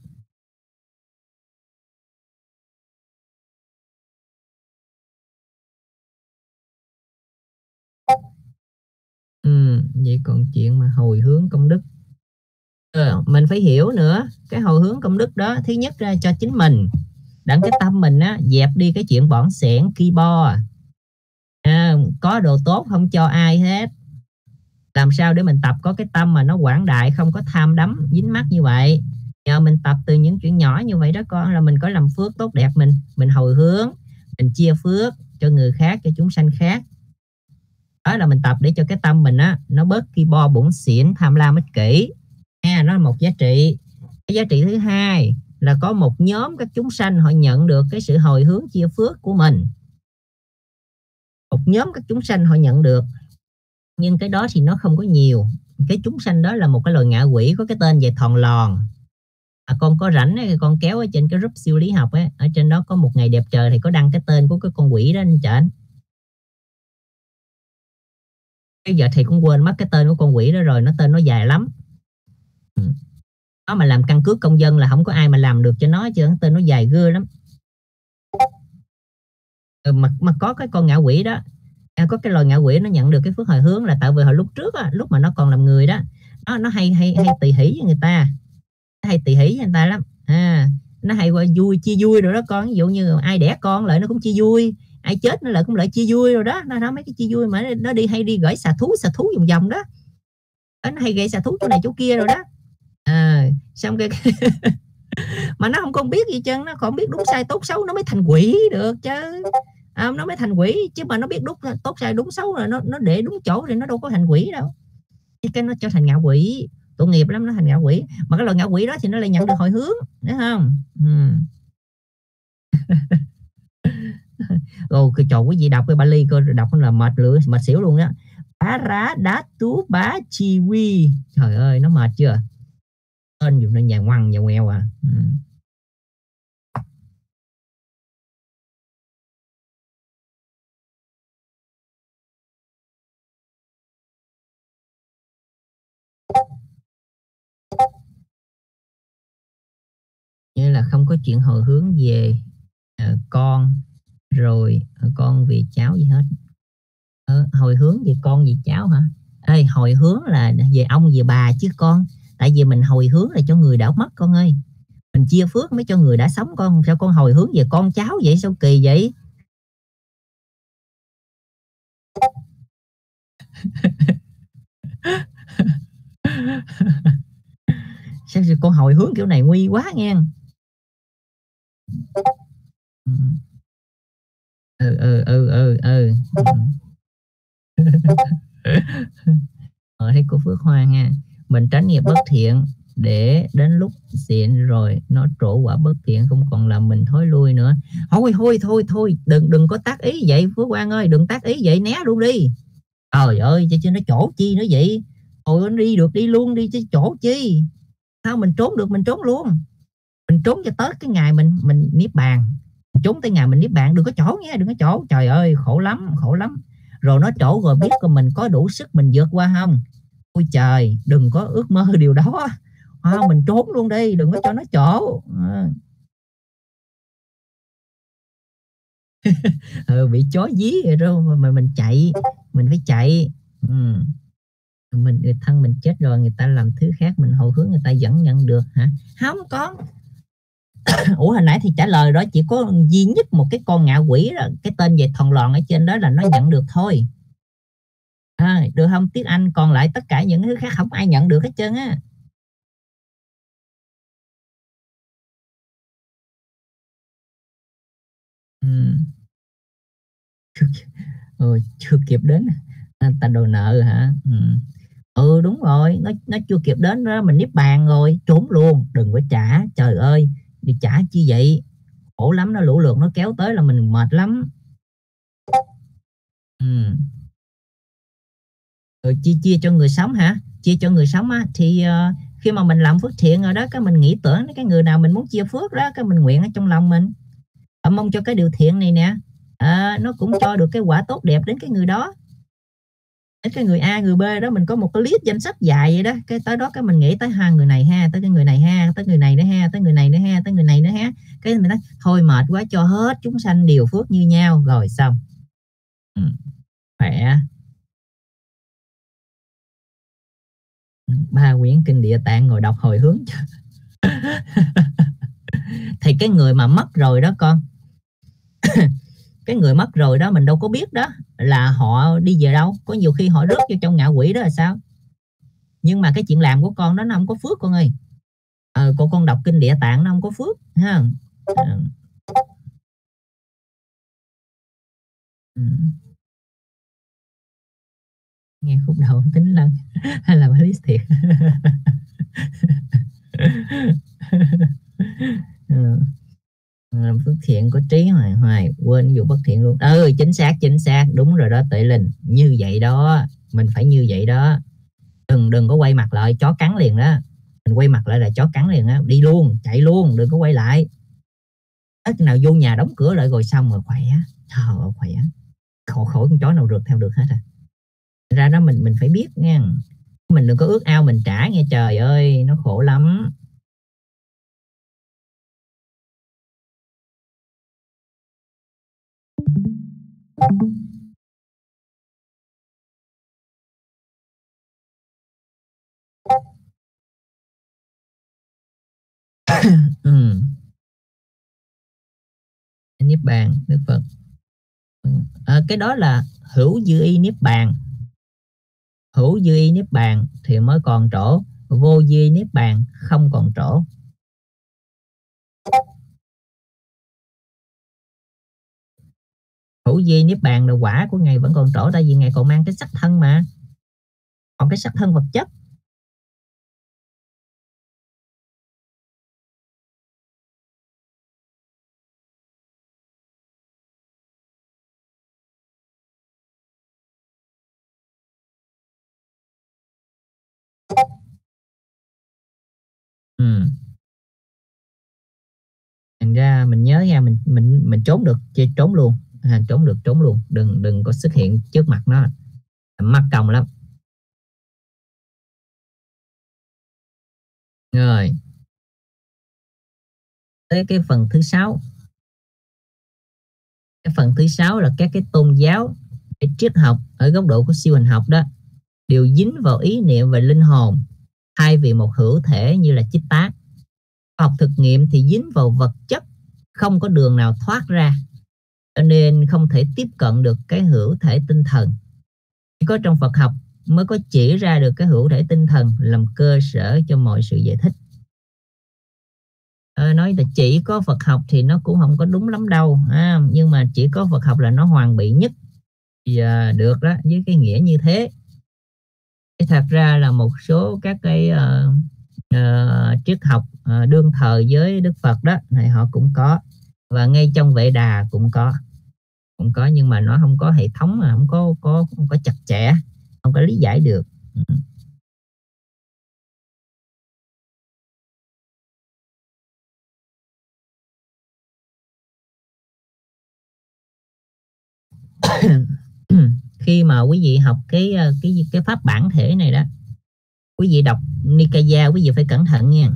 Vậy còn chuyện mà hồi hướng công đức, mình phải hiểu nữa. Cái hồi hướng công đức đó, thứ nhất ra cho chính mình, đặng cái tâm mình á, dẹp đi cái chuyện bỏng sẻn ki bo. Có đồ tốt không cho ai hết. Làm sao để mình tập có cái tâm mà nó quảng đại, không có tham đắm dính mắc như vậy. Nhờ mình tập từ những chuyện nhỏ như vậy đó con, là mình có làm phước tốt đẹp, mình hồi hướng, mình chia phước cho người khác, cho chúng sanh khác. Đó là mình tập để cho cái tâm mình á, nó bớt ki bo bủn xỉn, tham lam ích kỷ. Nó là một giá trị. Cái giá trị thứ hai là có một nhóm các chúng sanh họ nhận được cái sự hồi hướng chia phước của mình. Một nhóm các chúng sanh họ nhận được, nhưng cái đó thì nó không có nhiều. Cái chúng sanh đó là một cái loài ngạ quỷ có cái tên về Thòn Lòn. Con có rảnh ấy, con kéo ở trên cái group siêu lý học ấy, ở trên đó có một ngày đẹp trời thì có đăng cái tên của cái con quỷ đó lên trển. Cái giờ thầy cũng quên mất cái tên của con quỷ đó rồi, nó tên nó dài lắm. Nó mà làm căn cước công dân là không có ai mà làm được cho nó, chứ tên nó dài gưa lắm. Mà có cái con ngạ quỷ đó, có cái loài ngạ quỷ nó nhận được cái phước hồi hướng là tại vì hồi lúc trước á, lúc mà nó còn làm người đó, nó hay tỳ hỷ với người ta, nó hay tỳ hỷ với người ta lắm. Nó hay qua vui chia vui rồi đó con, ví dụ như ai đẻ con lại nó cũng chia vui, ai chết nó lại cũng lại chia vui rồi đó. Nó mấy cái chia vui mà nó hay đi gửi xà thú vòng vòng đó. Nó hay gửi xà thú chỗ này chỗ kia rồi đó. Xong cái mà nó không có biết gì chân, nó còn biết đúng sai tốt xấu nó mới thành quỷ được chứ. Nó mới thành quỷ chứ, mà nó biết đúng tốt sai đúng xấu rồi nó để đúng chỗ thì nó đâu có thành quỷ đâu. Cái nó trở thành ngạ quỷ, tội nghiệp lắm, nó thành ngạ quỷ. Mà cái loài ngạ quỷ đó thì nó lại nhận được hồi hướng, đúng không? Cái trò quý vị đọc cái Bali coi, đọc là mệt xỉu luôn đó. Bá rá đá tú bá chi quy, trời ơi nó mệt chưa. Tên dùng nó nhà ngoằn nhà ngoèo à. Như là không có chuyện hồi hướng về con rồi con vì cháu gì hết. Hồi hướng về con vì cháu hả? Ê, hồi hướng là về ông về bà chứ con. Tại vì mình hồi hướng là cho người đã mất con ơi. Mình chia phước mới cho người đã sống con. Sao con hồi hướng về con cháu vậy? Sao kỳ vậy? Sao con hồi hướng kiểu này nguy quá nghe. Thấy cô Phước Hoa nha. Mình tránh nghiệp bất thiện để đến lúc xịn rồi nó trổ quả bất thiện, không còn làm mình thối lui nữa. Thôi đừng có tác ý vậy Phước Quang ơi, đừng tác ý vậy, né luôn đi. Trời ơi chứ nó chỗ chi nữa vậy. Thôi đi được đi luôn đi chứ chỗ chi. Sao mình trốn được mình trốn luôn. Mình trốn cho tới cái ngày mình niết bàn. Trốn tới ngày mình niết bàn, đừng có chỗ nha, đừng có chỗ. Trời ơi khổ lắm. Rồi nó trổ rồi biết của mình có đủ sức mình vượt qua không. Ôi trời, đừng có ước mơ điều đó. Mình trốn luôn đi, đừng có cho nó chỗ. Bị chó dí rồi mà mình chạy, mình phải chạy. Người thân mình chết rồi, người ta làm thứ khác mình hồi hướng người ta vẫn nhận được hả? Không có. Ủa hồi nãy thì trả lời đó chỉ có duy nhất một cái con ngạ quỷ đó, cái tên về Thòn Lòn ở trên đó là nó nhận được thôi. Được không Tiết Anh? Còn lại tất cả những thứ khác không ai nhận được hết trơn á. Chưa kịp đến. Ta đòi nợ hả? Đúng rồi, nó chưa kịp đến đó, mình niết bàn rồi trốn luôn, đừng có trả. Trời ơi, đi trả chi vậy, khổ lắm, nó lũ lượt nó kéo tới là mình mệt lắm. Rồi chia cho người sống hả? Chia cho người sống á thì khi mà mình làm phước thiện rồi đó, cái mình nghĩ tưởng cái người nào mình muốn chia phước đó, cái mình nguyện ở trong lòng mình, mong cho cái điều thiện này nè, nó cũng cho được cái quả tốt đẹp đến cái người đó. Đến cái người A người B đó mình có một cái list danh sách dài vậy đó, cái tới đó cái mình nghĩ tới người này ha, tới cái người này ha, tới người này nữa ha, tới người này nữa ha, tới người này nữa ha, cái mình nói thôi mệt quá, cho hết chúng sanh đều phước như nhau rồi xong. Khỏe. 3 quyển kinh Địa Tạng ngồi đọc hồi hướng cho. Thì cái người mà mất rồi đó con, cái người mất rồi đó mình đâu có biết đó là họ đi về đâu, có nhiều khi họ rớt vô trong ngạ quỷ đó là sao. Nhưng mà cái chuyện làm của con đó nó không có phước con ơi. Con đọc kinh Địa Tạng nó không có phước ha. Nghe khúc đầu tính lăng hay là lý thiệt. Phước thiện có trí hoài hoài, quên vụ bất thiện luôn. Chính xác, đúng rồi đó Tuệ Linh, như vậy đó, mình phải như vậy đó. Đừng có quay mặt lại, chó cắn liền đó. Mình quay mặt lại là chó cắn liền á, đi luôn, chạy luôn, đừng có quay lại. Ít nào vô nhà đóng cửa lại rồi xong rồi khỏe, trời ơi khỏe, khỏi con chó nào rượt theo được hết à. Ra đó mình phải biết nha, mình đừng có ước ao mình trả nghe, trời ơi nó khổ lắm. Niết bàn Đức Phật, cái đó là hữu dư y niết bàn. Hữu dư y niết bàn thì mới còn chỗ, vô dư y niết bàn không còn chỗ. Hữu dư y niết bàn là quả của ngài vẫn còn chỗ, tại vì ngài còn mang cái sắc thân mà, còn cái sắc thân vật chất. Thành ra mình nhớ nha, mình trốn được chơi trốn luôn, trốn luôn, đừng có xuất hiện trước mặt nó, mắc công lắm. Rồi tới cái phần thứ 6. Cái phần thứ 6 là các cái tôn giáo, cái triết học ở góc độ của siêu hình học đó đều dính vào ý niệm và linh hồn thay vì một hữu thể như là Chích Tác. Học thực nghiệm thì dính vào vật chất, không có đường nào thoát ra, cho nên không thể tiếp cận được cái hữu thể tinh thần. Chỉ có trong Phật học mới có chỉ ra được cái hữu thể tinh thần làm cơ sở cho mọi sự giải thích. Nói là chỉ có Phật học thì nó cũng không có đúng lắm đâu, nhưng mà chỉ có Phật học là nó hoàn bị nhất thì được đó, với cái nghĩa như thế. Thật ra là một số các cái triết học đương thời với Đức Phật đó này họ cũng có, và ngay trong Vệ Đà cũng có, nhưng mà nó không có hệ thống, mà không có chặt chẽ, không có lý giải được. Khi mà quý vị học cái pháp bản thể này đó, quý vị đọc Nikaya quý vị phải cẩn thận nha.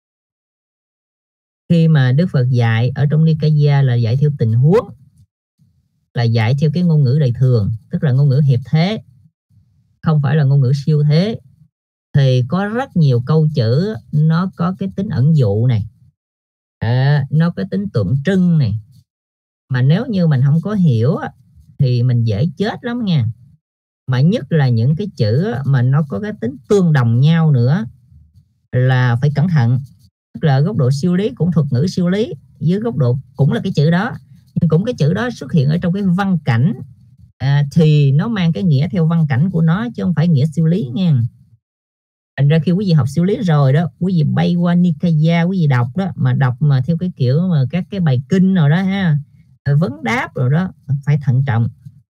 Khi mà Đức Phật dạy ở trong Nikaya là dạy theo tình huống, là dạy theo cái ngôn ngữ đời thường, tức là ngôn ngữ hiệp thế, không phải là ngôn ngữ siêu thế, thì có rất nhiều câu chữ nó có cái tính ẩn dụ này, nó có tính tượng trưng này, mà nếu như mình không có hiểu thì mình dễ chết lắm nha. Mà nhất là những cái chữ mà nó có cái tính tương đồng nhau nữa là phải cẩn thận. Tức là góc độ siêu lý cũng thuật ngữ siêu lý, dưới góc độ cũng là cái chữ đó, nhưng cũng cái chữ đó xuất hiện ở trong cái văn cảnh thì nó mang cái nghĩa theo văn cảnh của nó, chứ không phải nghĩa siêu lý nha. Thành ra khi quý vị học siêu lý rồi đó, quý vị bay qua Nikaya quý vị đọc đó, mà đọc mà theo cái kiểu mà các cái bài kinh rồi đó ha, vấn đáp rồi đó, phải thận trọng.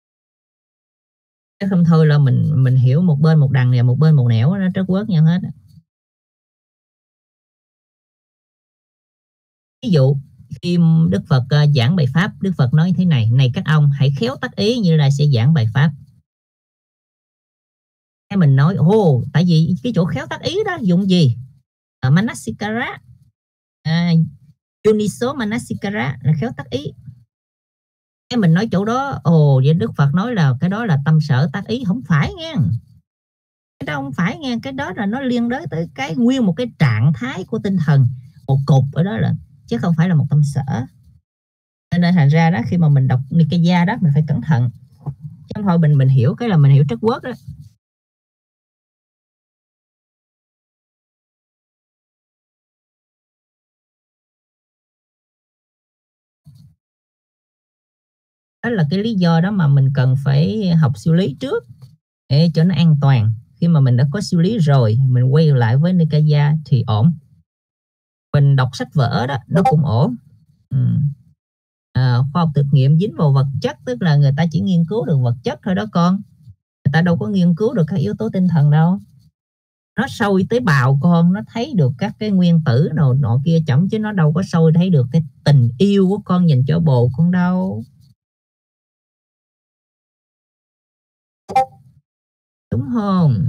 Chứ không thôi là mình hiểu một bên một đằng này, một bên một nẻo, nó trớt quớt nhau hết. Ví dụ khi Đức Phật giảng bài pháp, Đức Phật nói thế này: này các ông hãy khéo tác ý như là sẽ giảng bài pháp. Cái mình nói tại vì cái chỗ khéo tác ý đó dùng gì? Manasikara, Yuniso Manasikara là khéo tác ý. Cái mình nói chỗ đó vậy Đức Phật nói là cái đó là tâm sở tác ý, không phải nha. Cái đó không phải nha, cái đó là nó liên đới tới cái nguyên một cái trạng thái của tinh thần, một cục ở đó, là chứ không phải là một tâm sở. Nên thành ra đó, khi mà mình đọc Nikaya đó mình phải cẩn thận, chứ không thôi mình hiểu cái là mình hiểu trất quớt đó. Đó là cái lý do đó mà mình cần phải học siêu lý trước để cho nó an toàn. Khi mà mình đã có siêu lý rồi, mình quay lại với Nikaya thì ổn. mình đọc sách vở đó nó cũng ổn. Khoa học thực nghiệm dính vào vật chất, tức là người ta chỉ nghiên cứu được vật chất thôi đó con, người ta đâu có nghiên cứu được các yếu tố tinh thần đâu. Nó sâu tế bào con, nó thấy được các cái nguyên tử nọ kia chậm, chứ nó đâu có sâu thấy được cái tình yêu của con dành cho bồ con đâu. Đúng không?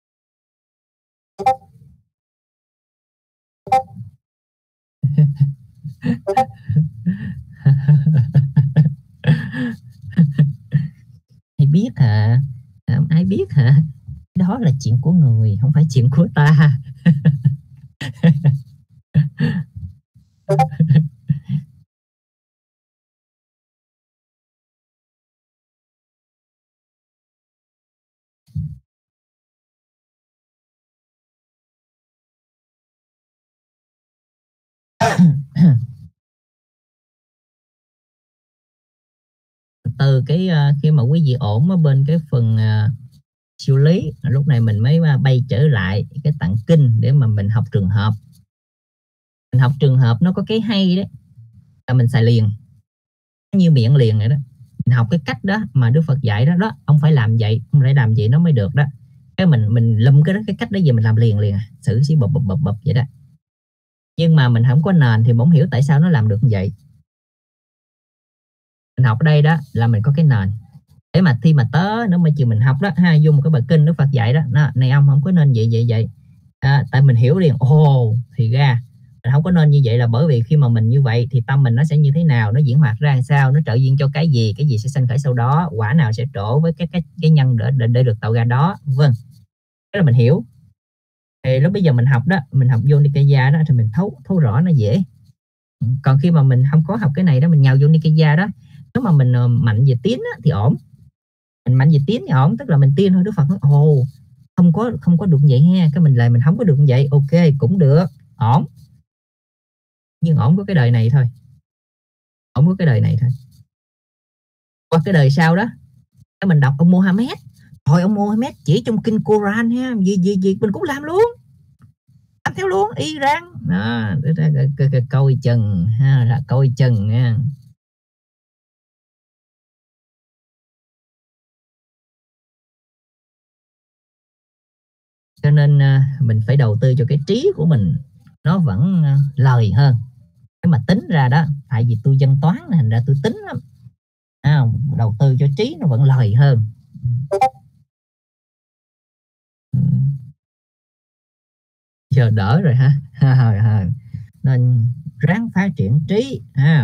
Ai biết hả? Ai biết hả? Đó là chuyện của người, không phải chuyện của ta. Từ cái khi mà quý vị ổn ở bên cái phần siêu lý, lúc này mình mới bay trở lại cái tạng kinh để mà mình học trường hợp. Mình học trường hợp nó có cái hay đấy là mình xài liền, như miệng liền vậy đó. Mình học cái cách đó mà Đức Phật dạy đó, ông phải làm vậy, ông phải làm vậy nó mới được đó. Cái mình lùm cái cách đó về mình làm liền xử xí bập vậy đó. Nhưng mà mình không có nền thì không hiểu tại sao nó làm được như vậy. Mình học ở đây đó là mình có cái nền để mà khi mà nó mới chịu mình học đó ha, dùng một cái bài kinh Đức Phật dạy đó, này ông không có nên vậy. Tại mình hiểu liền, thì ra mình không có nên như vậy là bởi vì khi mà mình như vậy thì tâm mình nó sẽ như thế nào, nó diễn hoạt ra làm sao, nó trợ duyên cho cái gì sẽ sanh khởi sau đó, quả nào sẽ trổ với cái nhân để được tạo ra đó, vâng. Thế là mình hiểu. Thì lúc bây giờ mình học đó, mình học vô Nikaya đó thì mình thấu rõ nó dễ. Còn khi mà mình không có học cái này đó, mình nhào vô Nikaya đó, nếu mà mình mạnh về tiến á, thì ổn. Mình mạnh về tiến thì ổn, tức là mình tiên thôi. Đức Phật nói không có được vậy ha, cái mình lại mình không có được vậy, ok cũng được, ổn. Nhưng ổn có cái đời này thôi, qua cái đời sau đó cái mình đọc ông Mohammed, thôi ông Mohammed chỉ trong kinh Quran ha, gì mình cũng làm luôn, làm theo luôn y rang đó, coi chừng ha, là coi chừng nha. Cho nên mình phải đầu tư cho cái trí của mình, nó vẫn lời hơn. Nếu mà tính ra đó, tại vì tôi dân toán thành ra tôi tính lắm, đầu tư cho trí nó vẫn lời hơn. Giờ đỡ rồi ha. Nên ráng phát triển trí ha.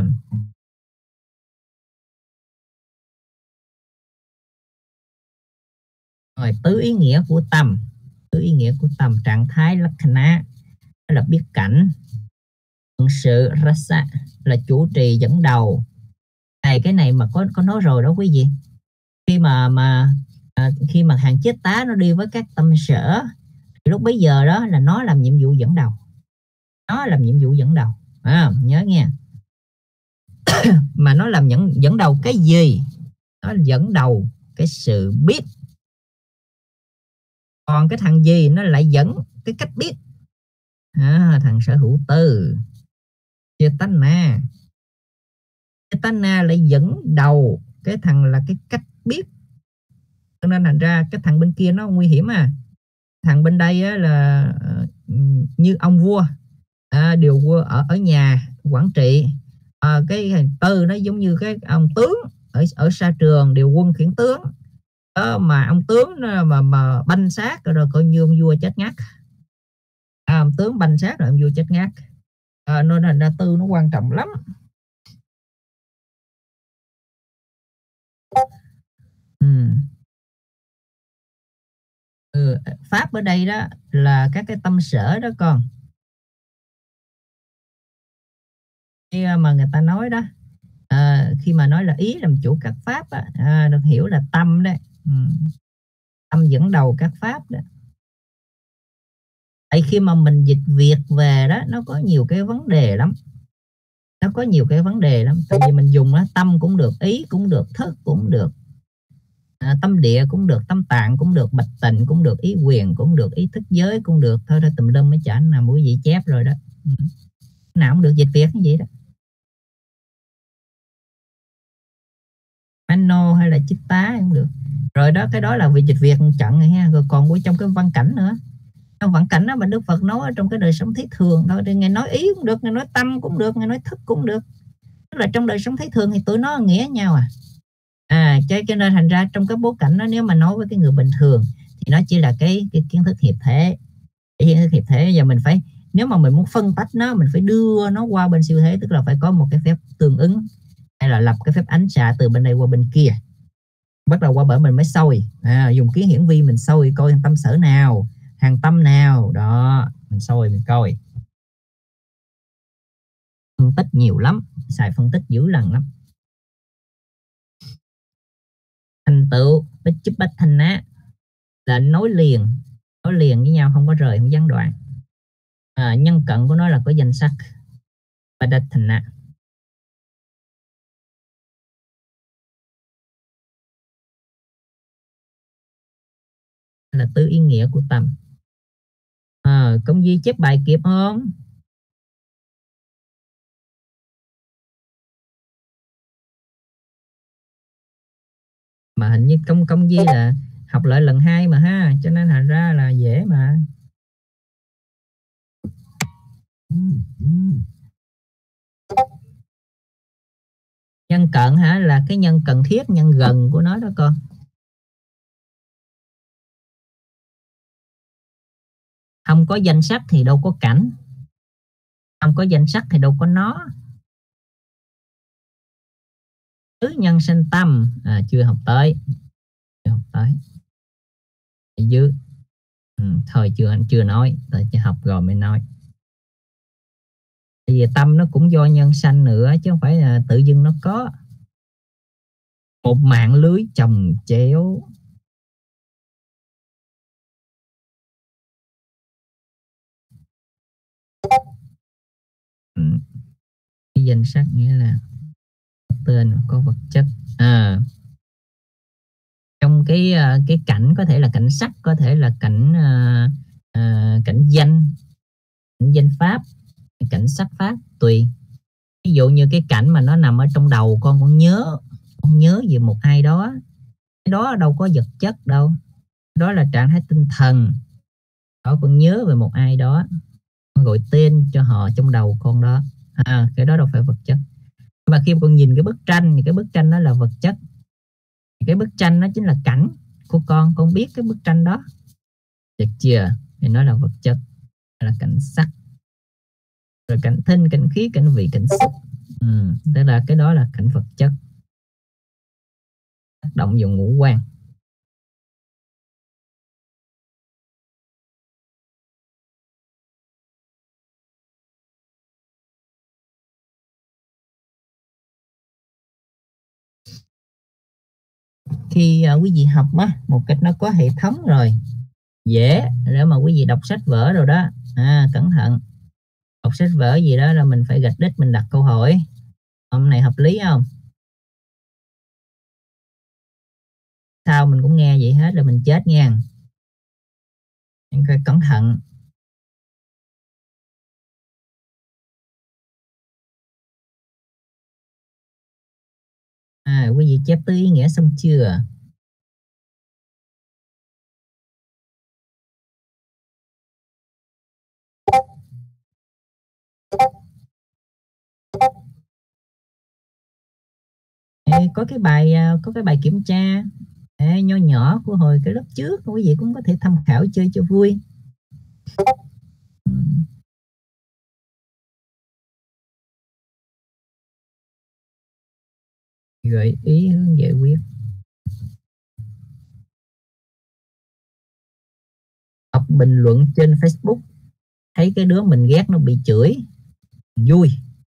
Rồi tứ ý nghĩa của tâm, trạng thái lakkhana là biết cảnh, phận sự rasa là chủ trì dẫn đầu. Cái này mà có nói rồi đó quý vị. Khi mà hàng chết tá nó đi với các tâm sở thì lúc bấy giờ đó là nó làm nhiệm vụ dẫn đầu. Nhớ nghe. Mà nó làm dẫn đầu cái gì? Nó dẫn đầu cái sự biết. Còn cái thằng gì nó lại dẫn cái cách biết? Thằng sở hữu tư, Chetana lại dẫn đầu cái thằng là cái cách biết. Cho nên thành ra cái thằng bên kia nó nguy hiểm Thằng bên đây là như ông vua, điều vua ở nhà quản trị. Cái tư nó giống như cái ông tướng ở sa trường điều quân khiển tướng. Mà ông tướng mà banh xác rồi coi như ông vua chết ngắt. Ông tướng banh xác rồi ông vua chết ngắt. Nên thành ra tư nó quan trọng lắm. Pháp ở đây đó là các cái tâm sở đó con. Khi mà người ta nói đó, khi mà nói là ý làm chủ các pháp được hiểu là tâm đấy. Tâm dẫn đầu các pháp đó. Tại khi mà mình dịch Việt về đó, nó có nhiều cái vấn đề lắm. Tại vì mình dùng tâm cũng được, ý cũng được, thức cũng được, tâm địa cũng được, tâm tạng cũng được, bạch tịnh cũng được, ý quyền cũng được, ý thức giới cũng được. Thôi tùm lum mới chả nào mũi vị chép rồi đó. nào cũng được dịch Việt như vậy đó. Mano hay là Chitta cũng được. Rồi đó, cái đó là vì dịch Việt chặn rồi ha. Rồi còn của trong cái văn cảnh nữa. Trong văn cảnh đó mà Đức Phật nói trong cái đời sống thế thường thôi, thì Ngài nói ý cũng được, Ngài nói tâm cũng được, Ngài nói thức cũng được. Tức là trong đời sống thế thường thì tụi nó nghĩa nhau à. Cho nên thành ra trong cái bối cảnh đó, nếu mà nói với cái người bình thường thì nó chỉ là cái kiến thức hiệp thể. Cái kiến thức hiệp thể giờ mình phải, nếu mà mình muốn phân tách nó, mình phải đưa nó qua bên siêu thế, tức là phải có một cái phép tương ứng, hay là lập cái phép ánh xạ từ bên đây qua bên kia, bắt đầu qua bển mình mới soi, dùng kiến hiển vi mình soi coi tâm sở nào, hàng tâm nào đó, mình soi mình coi. Phân tích nhiều lắm, xài phân tích dữ lần lắm. Thành tựu bích chích bách thanh á là nối liền với nhau, không có rời, không gián đoạn. Nhân cận của nó là có danh sắc và đạch thành á là tứ ý nghĩa của tâm. Công Duy chép bài kịp không? Mà hình như công Duy là học lại lần 2 mà ha, cho nên thành ra là dễ mà. Nhân cận hả, là cái nhân cần thiết, nhân gần của nó đó con. Không có danh sắc thì đâu có cảnh, không có danh sắc thì đâu có nó. Tứ nhân sanh tâm, chưa học tới dưới. Thôi chưa nói, tôi học rồi mới nói. Tại vì tâm nó cũng do nhân sanh nữa, chứ không phải là tự dưng nó có. Một mạng lưới chồng chéo. Cái danh sắc nghĩa là tên có vật chất. Trong cái cảnh có thể là cảnh sắc, có thể là cảnh danh pháp, cảnh sắc pháp tùy. Ví dụ như cái cảnh mà nó nằm ở trong đầu con nhớ về một ai đó, cái đó đâu có vật chất đâu, đó là trạng thái tinh thần. Con nhớ về một ai đó, con gọi tên cho họ trong đầu con đó, cái đó đâu phải vật chất. Mà khi con nhìn cái bức tranh thì cái bức tranh đó là vật chất, cái bức tranh nó chính là cảnh của con biết cái bức tranh đó, được chưa? Thì nó là vật chất, là cảnh sắc. Rồi cảnh thinh, cảnh khí, cảnh vị, cảnh xúc, tức là cái đó là cảnh vật chất, tác động vào ngũ quan. Khi quý vị học á, một cách nó có hệ thống rồi, dễ để mà quý vị đọc sách vở rồi đó, cẩn thận. Đọc sách vở gì đó là mình phải gạch đích, mình đặt câu hỏi hôm này hợp lý không, sao mình cũng nghe vậy hết là mình chết nha. Anh phải cẩn thận. Quý vị chép tứ ý nghĩa xong chưa? Có cái bài kiểm tra nho nhỏ của hồi cái lớp trước, quý vị cũng có thể tham khảo chơi cho vui. Gợi ý hướng giải quyết. Đọc bình luận trên Facebook, thấy cái đứa mình ghét nó bị chửi, vui.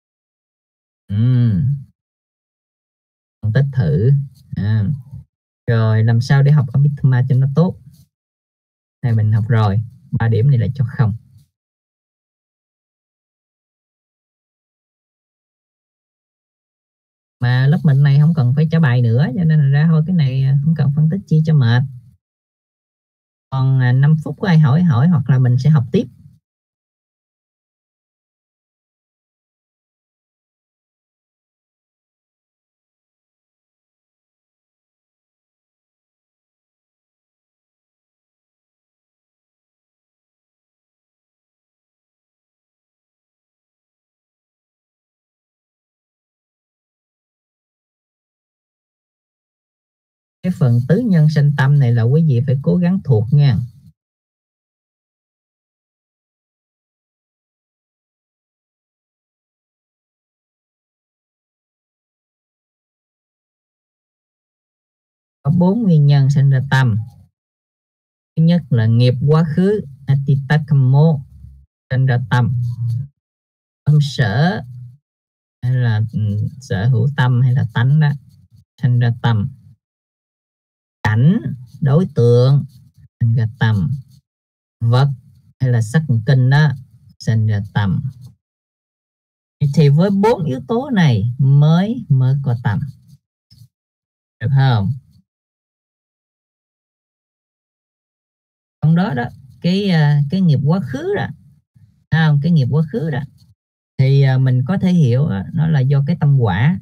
Phân tích thử. Rồi làm sao để học Abhidhamma cho nó tốt. Này mình học rồi, 3 điểm này là cho không. Mà lớp mình này không cần phải trả bài nữa, cho nên là ra thôi, cái này không cần phân tích chi cho mệt. Còn 5 phút có ai hỏi hoặc là mình sẽ học tiếp. Cái phần tứ nhân sanh tâm này là quý vị phải cố gắng thuộc nha. Có 4 nguyên nhân sinh ra tâm. Thứ nhất là nghiệp quá khứ Atita Kammo sinh ra tâm. Tâm sở hay là sở hữu tâm hay là tánh đó sinh ra tâm. Cảnh đối tượng sinh ra tâm. Vật hay là sắc kinh đó sinh ra tâm. Thì với 4 yếu tố này mới có tâm, được không? Trong đó đó cái nghiệp quá khứ đó, cái nghiệp quá khứ đó thì mình có thể hiểu nó là do cái tâm quả,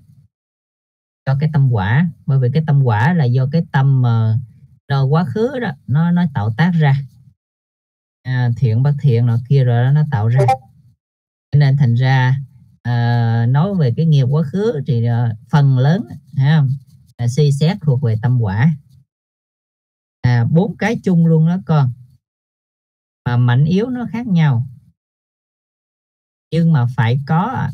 bởi vì cái tâm quả là do cái tâm do quá khứ đó nó tạo tác ra, thiện bất thiện nọ kia rồi đó nó tạo ra, nên thành ra nói về cái nghiệp quá khứ thì phần lớn suy xét thuộc về tâm quả. 4 cái chung luôn đó con, mà mạnh yếu nó khác nhau, nhưng mà phải có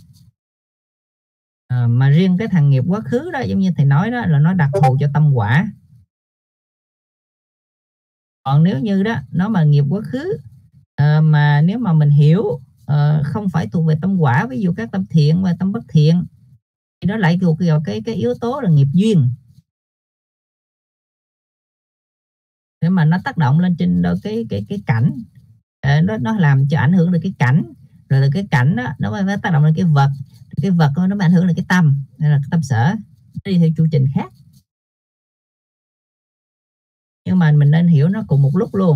mà riêng cái thằng nghiệp quá khứ đó giống như thầy nói đó là nó đặc thù cho tâm quả. Còn nếu như đó nó mà nghiệp quá khứ mà nếu mà mình hiểu không phải thuộc về tâm quả, ví dụ các tâm thiện và tâm bất thiện, thì nó lại thuộc vào cái yếu tố là nghiệp duyên, để mà nó tác động lên trên cái cảnh, nó làm cho ảnh hưởng đến cái cảnh, rồi là cái cảnh đó nó mới tác động lên cái vật, cái vật nó mới ảnh hưởng đến cái tâm, nên là cái tâm sở đi theo chu trình khác, nhưng mà mình nên hiểu nó cùng một lúc luôn.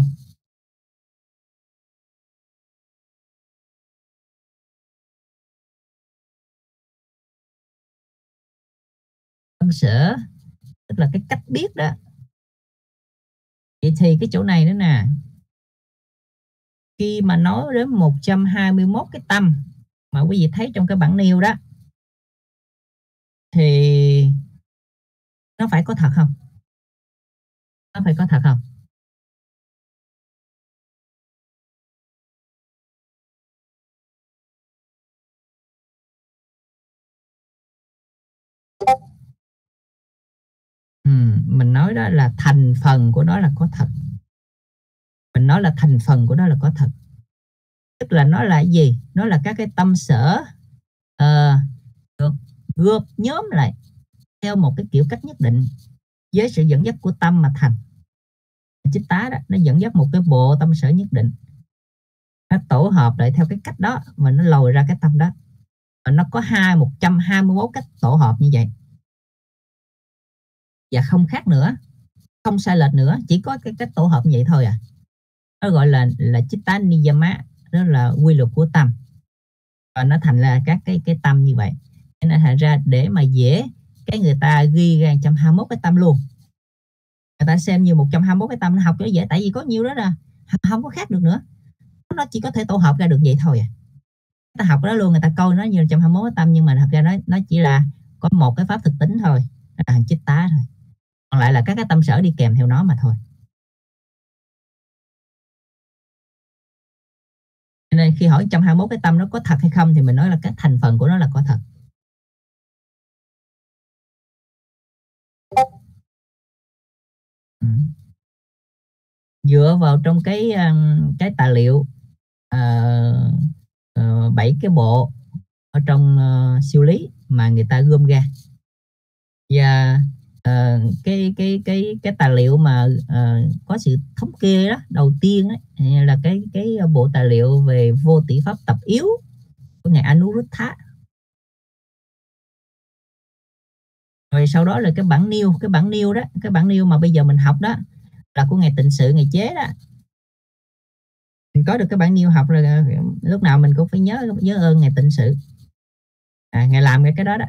Tâm sở tức là cái cách biết đó. Vậy thì cái chỗ này nữa nè, khi mà nói đến 121 cái tâm mà quý vị thấy trong cái bản nêu đó, thì nó phải có thật không? Nó phải có thật không? Mình nói đó là thành phần của nó là có thật. Mình nói là thành phần của nó là có thật. Tức là nó là gì? Nó là các cái tâm sở được gộp nhóm lại theo một cái kiểu cách nhất định, với sự dẫn dắt của tâm mà thành. Chích tá đó, nó dẫn dắt một cái bộ tâm sở nhất định, nó tổ hợp lại theo cái cách đó và nó lồi ra cái tâm đó. Và nó có 121 cách tổ hợp như vậy, và không khác nữa, không sai lệch nữa, chỉ có cái cách tổ hợp như vậy thôi à. Nó gọi là chitta niyama, đó là quy luật của tâm, và nó thành ra các cái tâm như vậy. Nên thành ra để mà dễ cái người ta ghi ra 121 cái tâm luôn, người ta xem như 121 cái tâm, nó học cho dễ, tại vì có nhiều đó là không có khác được nữa, nó chỉ có thể tổ hợp ra được vậy thôi à. Người ta học đó luôn, người ta coi nó như 121 cái tâm, nhưng mà thật ra nó chỉ là có một cái pháp thực tính thôi, là thằng chích tá thôi, còn lại là các cái tâm sở đi kèm theo nó mà thôi. Nên khi hỏi 121 cái tâm nó có thật hay không thì mình nói là cái thành phần của nó là có thật. Ừ. Dựa vào trong cái tài liệu 7 cái bộ ở trong siêu lý mà người ta gom ra, và cái tài liệu mà có sự thống kê đó đầu tiên ấy, là cái bộ tài liệu về vô tỷ pháp tập yếu của ngài Anuruddha. Rồi sau đó là cái bản nêu đó, cái bản nêu mà bây giờ mình học đó là của ngài Tịnh Sự, ngài chế đó. Mình có được cái bản nêu học rồi, lúc nào mình cũng phải nhớ ơn ngài Tịnh Sự, ngài làm cái đó đó.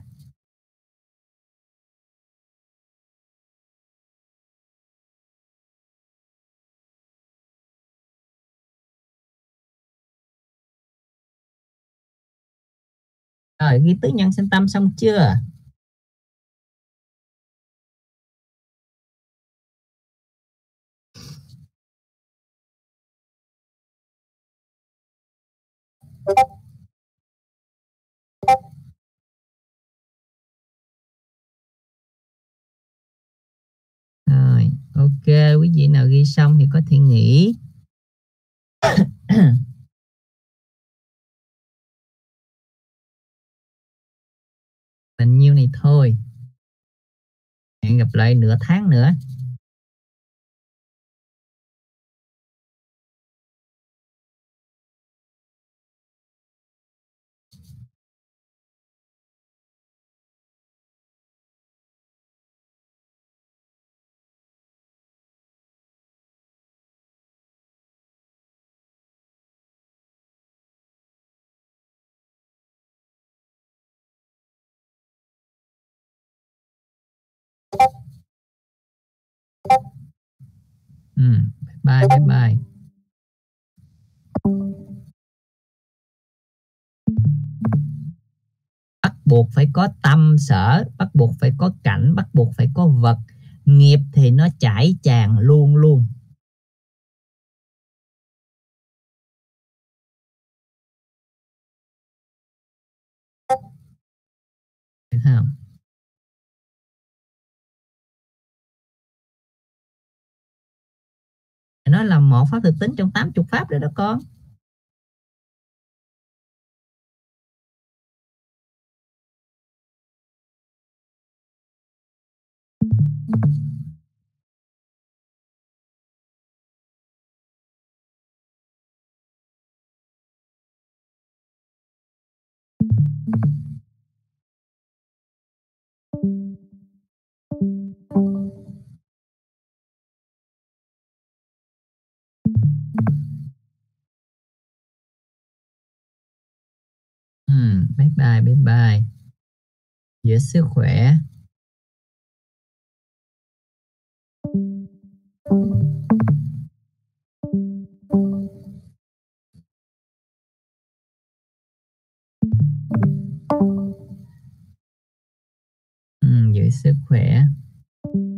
Rồi ghi tứ nhân sinh tâm xong chưa? quý vị nào ghi xong thì có thể nghỉ. Mình nhiêu này thôi. Hẹn gặp lại nửa tháng nữa. Bye bye bye. Bắt buộc phải có tâm sở, bắt buộc phải có cảnh, bắt buộc phải có vật. Nghiệp thì nó chảy tràn luôn luôn. Được không? Nó là một pháp thực tính trong 80 pháp đó đó con. Bye bye bye bye. Giữ sức khỏe. Giữ sức khỏe.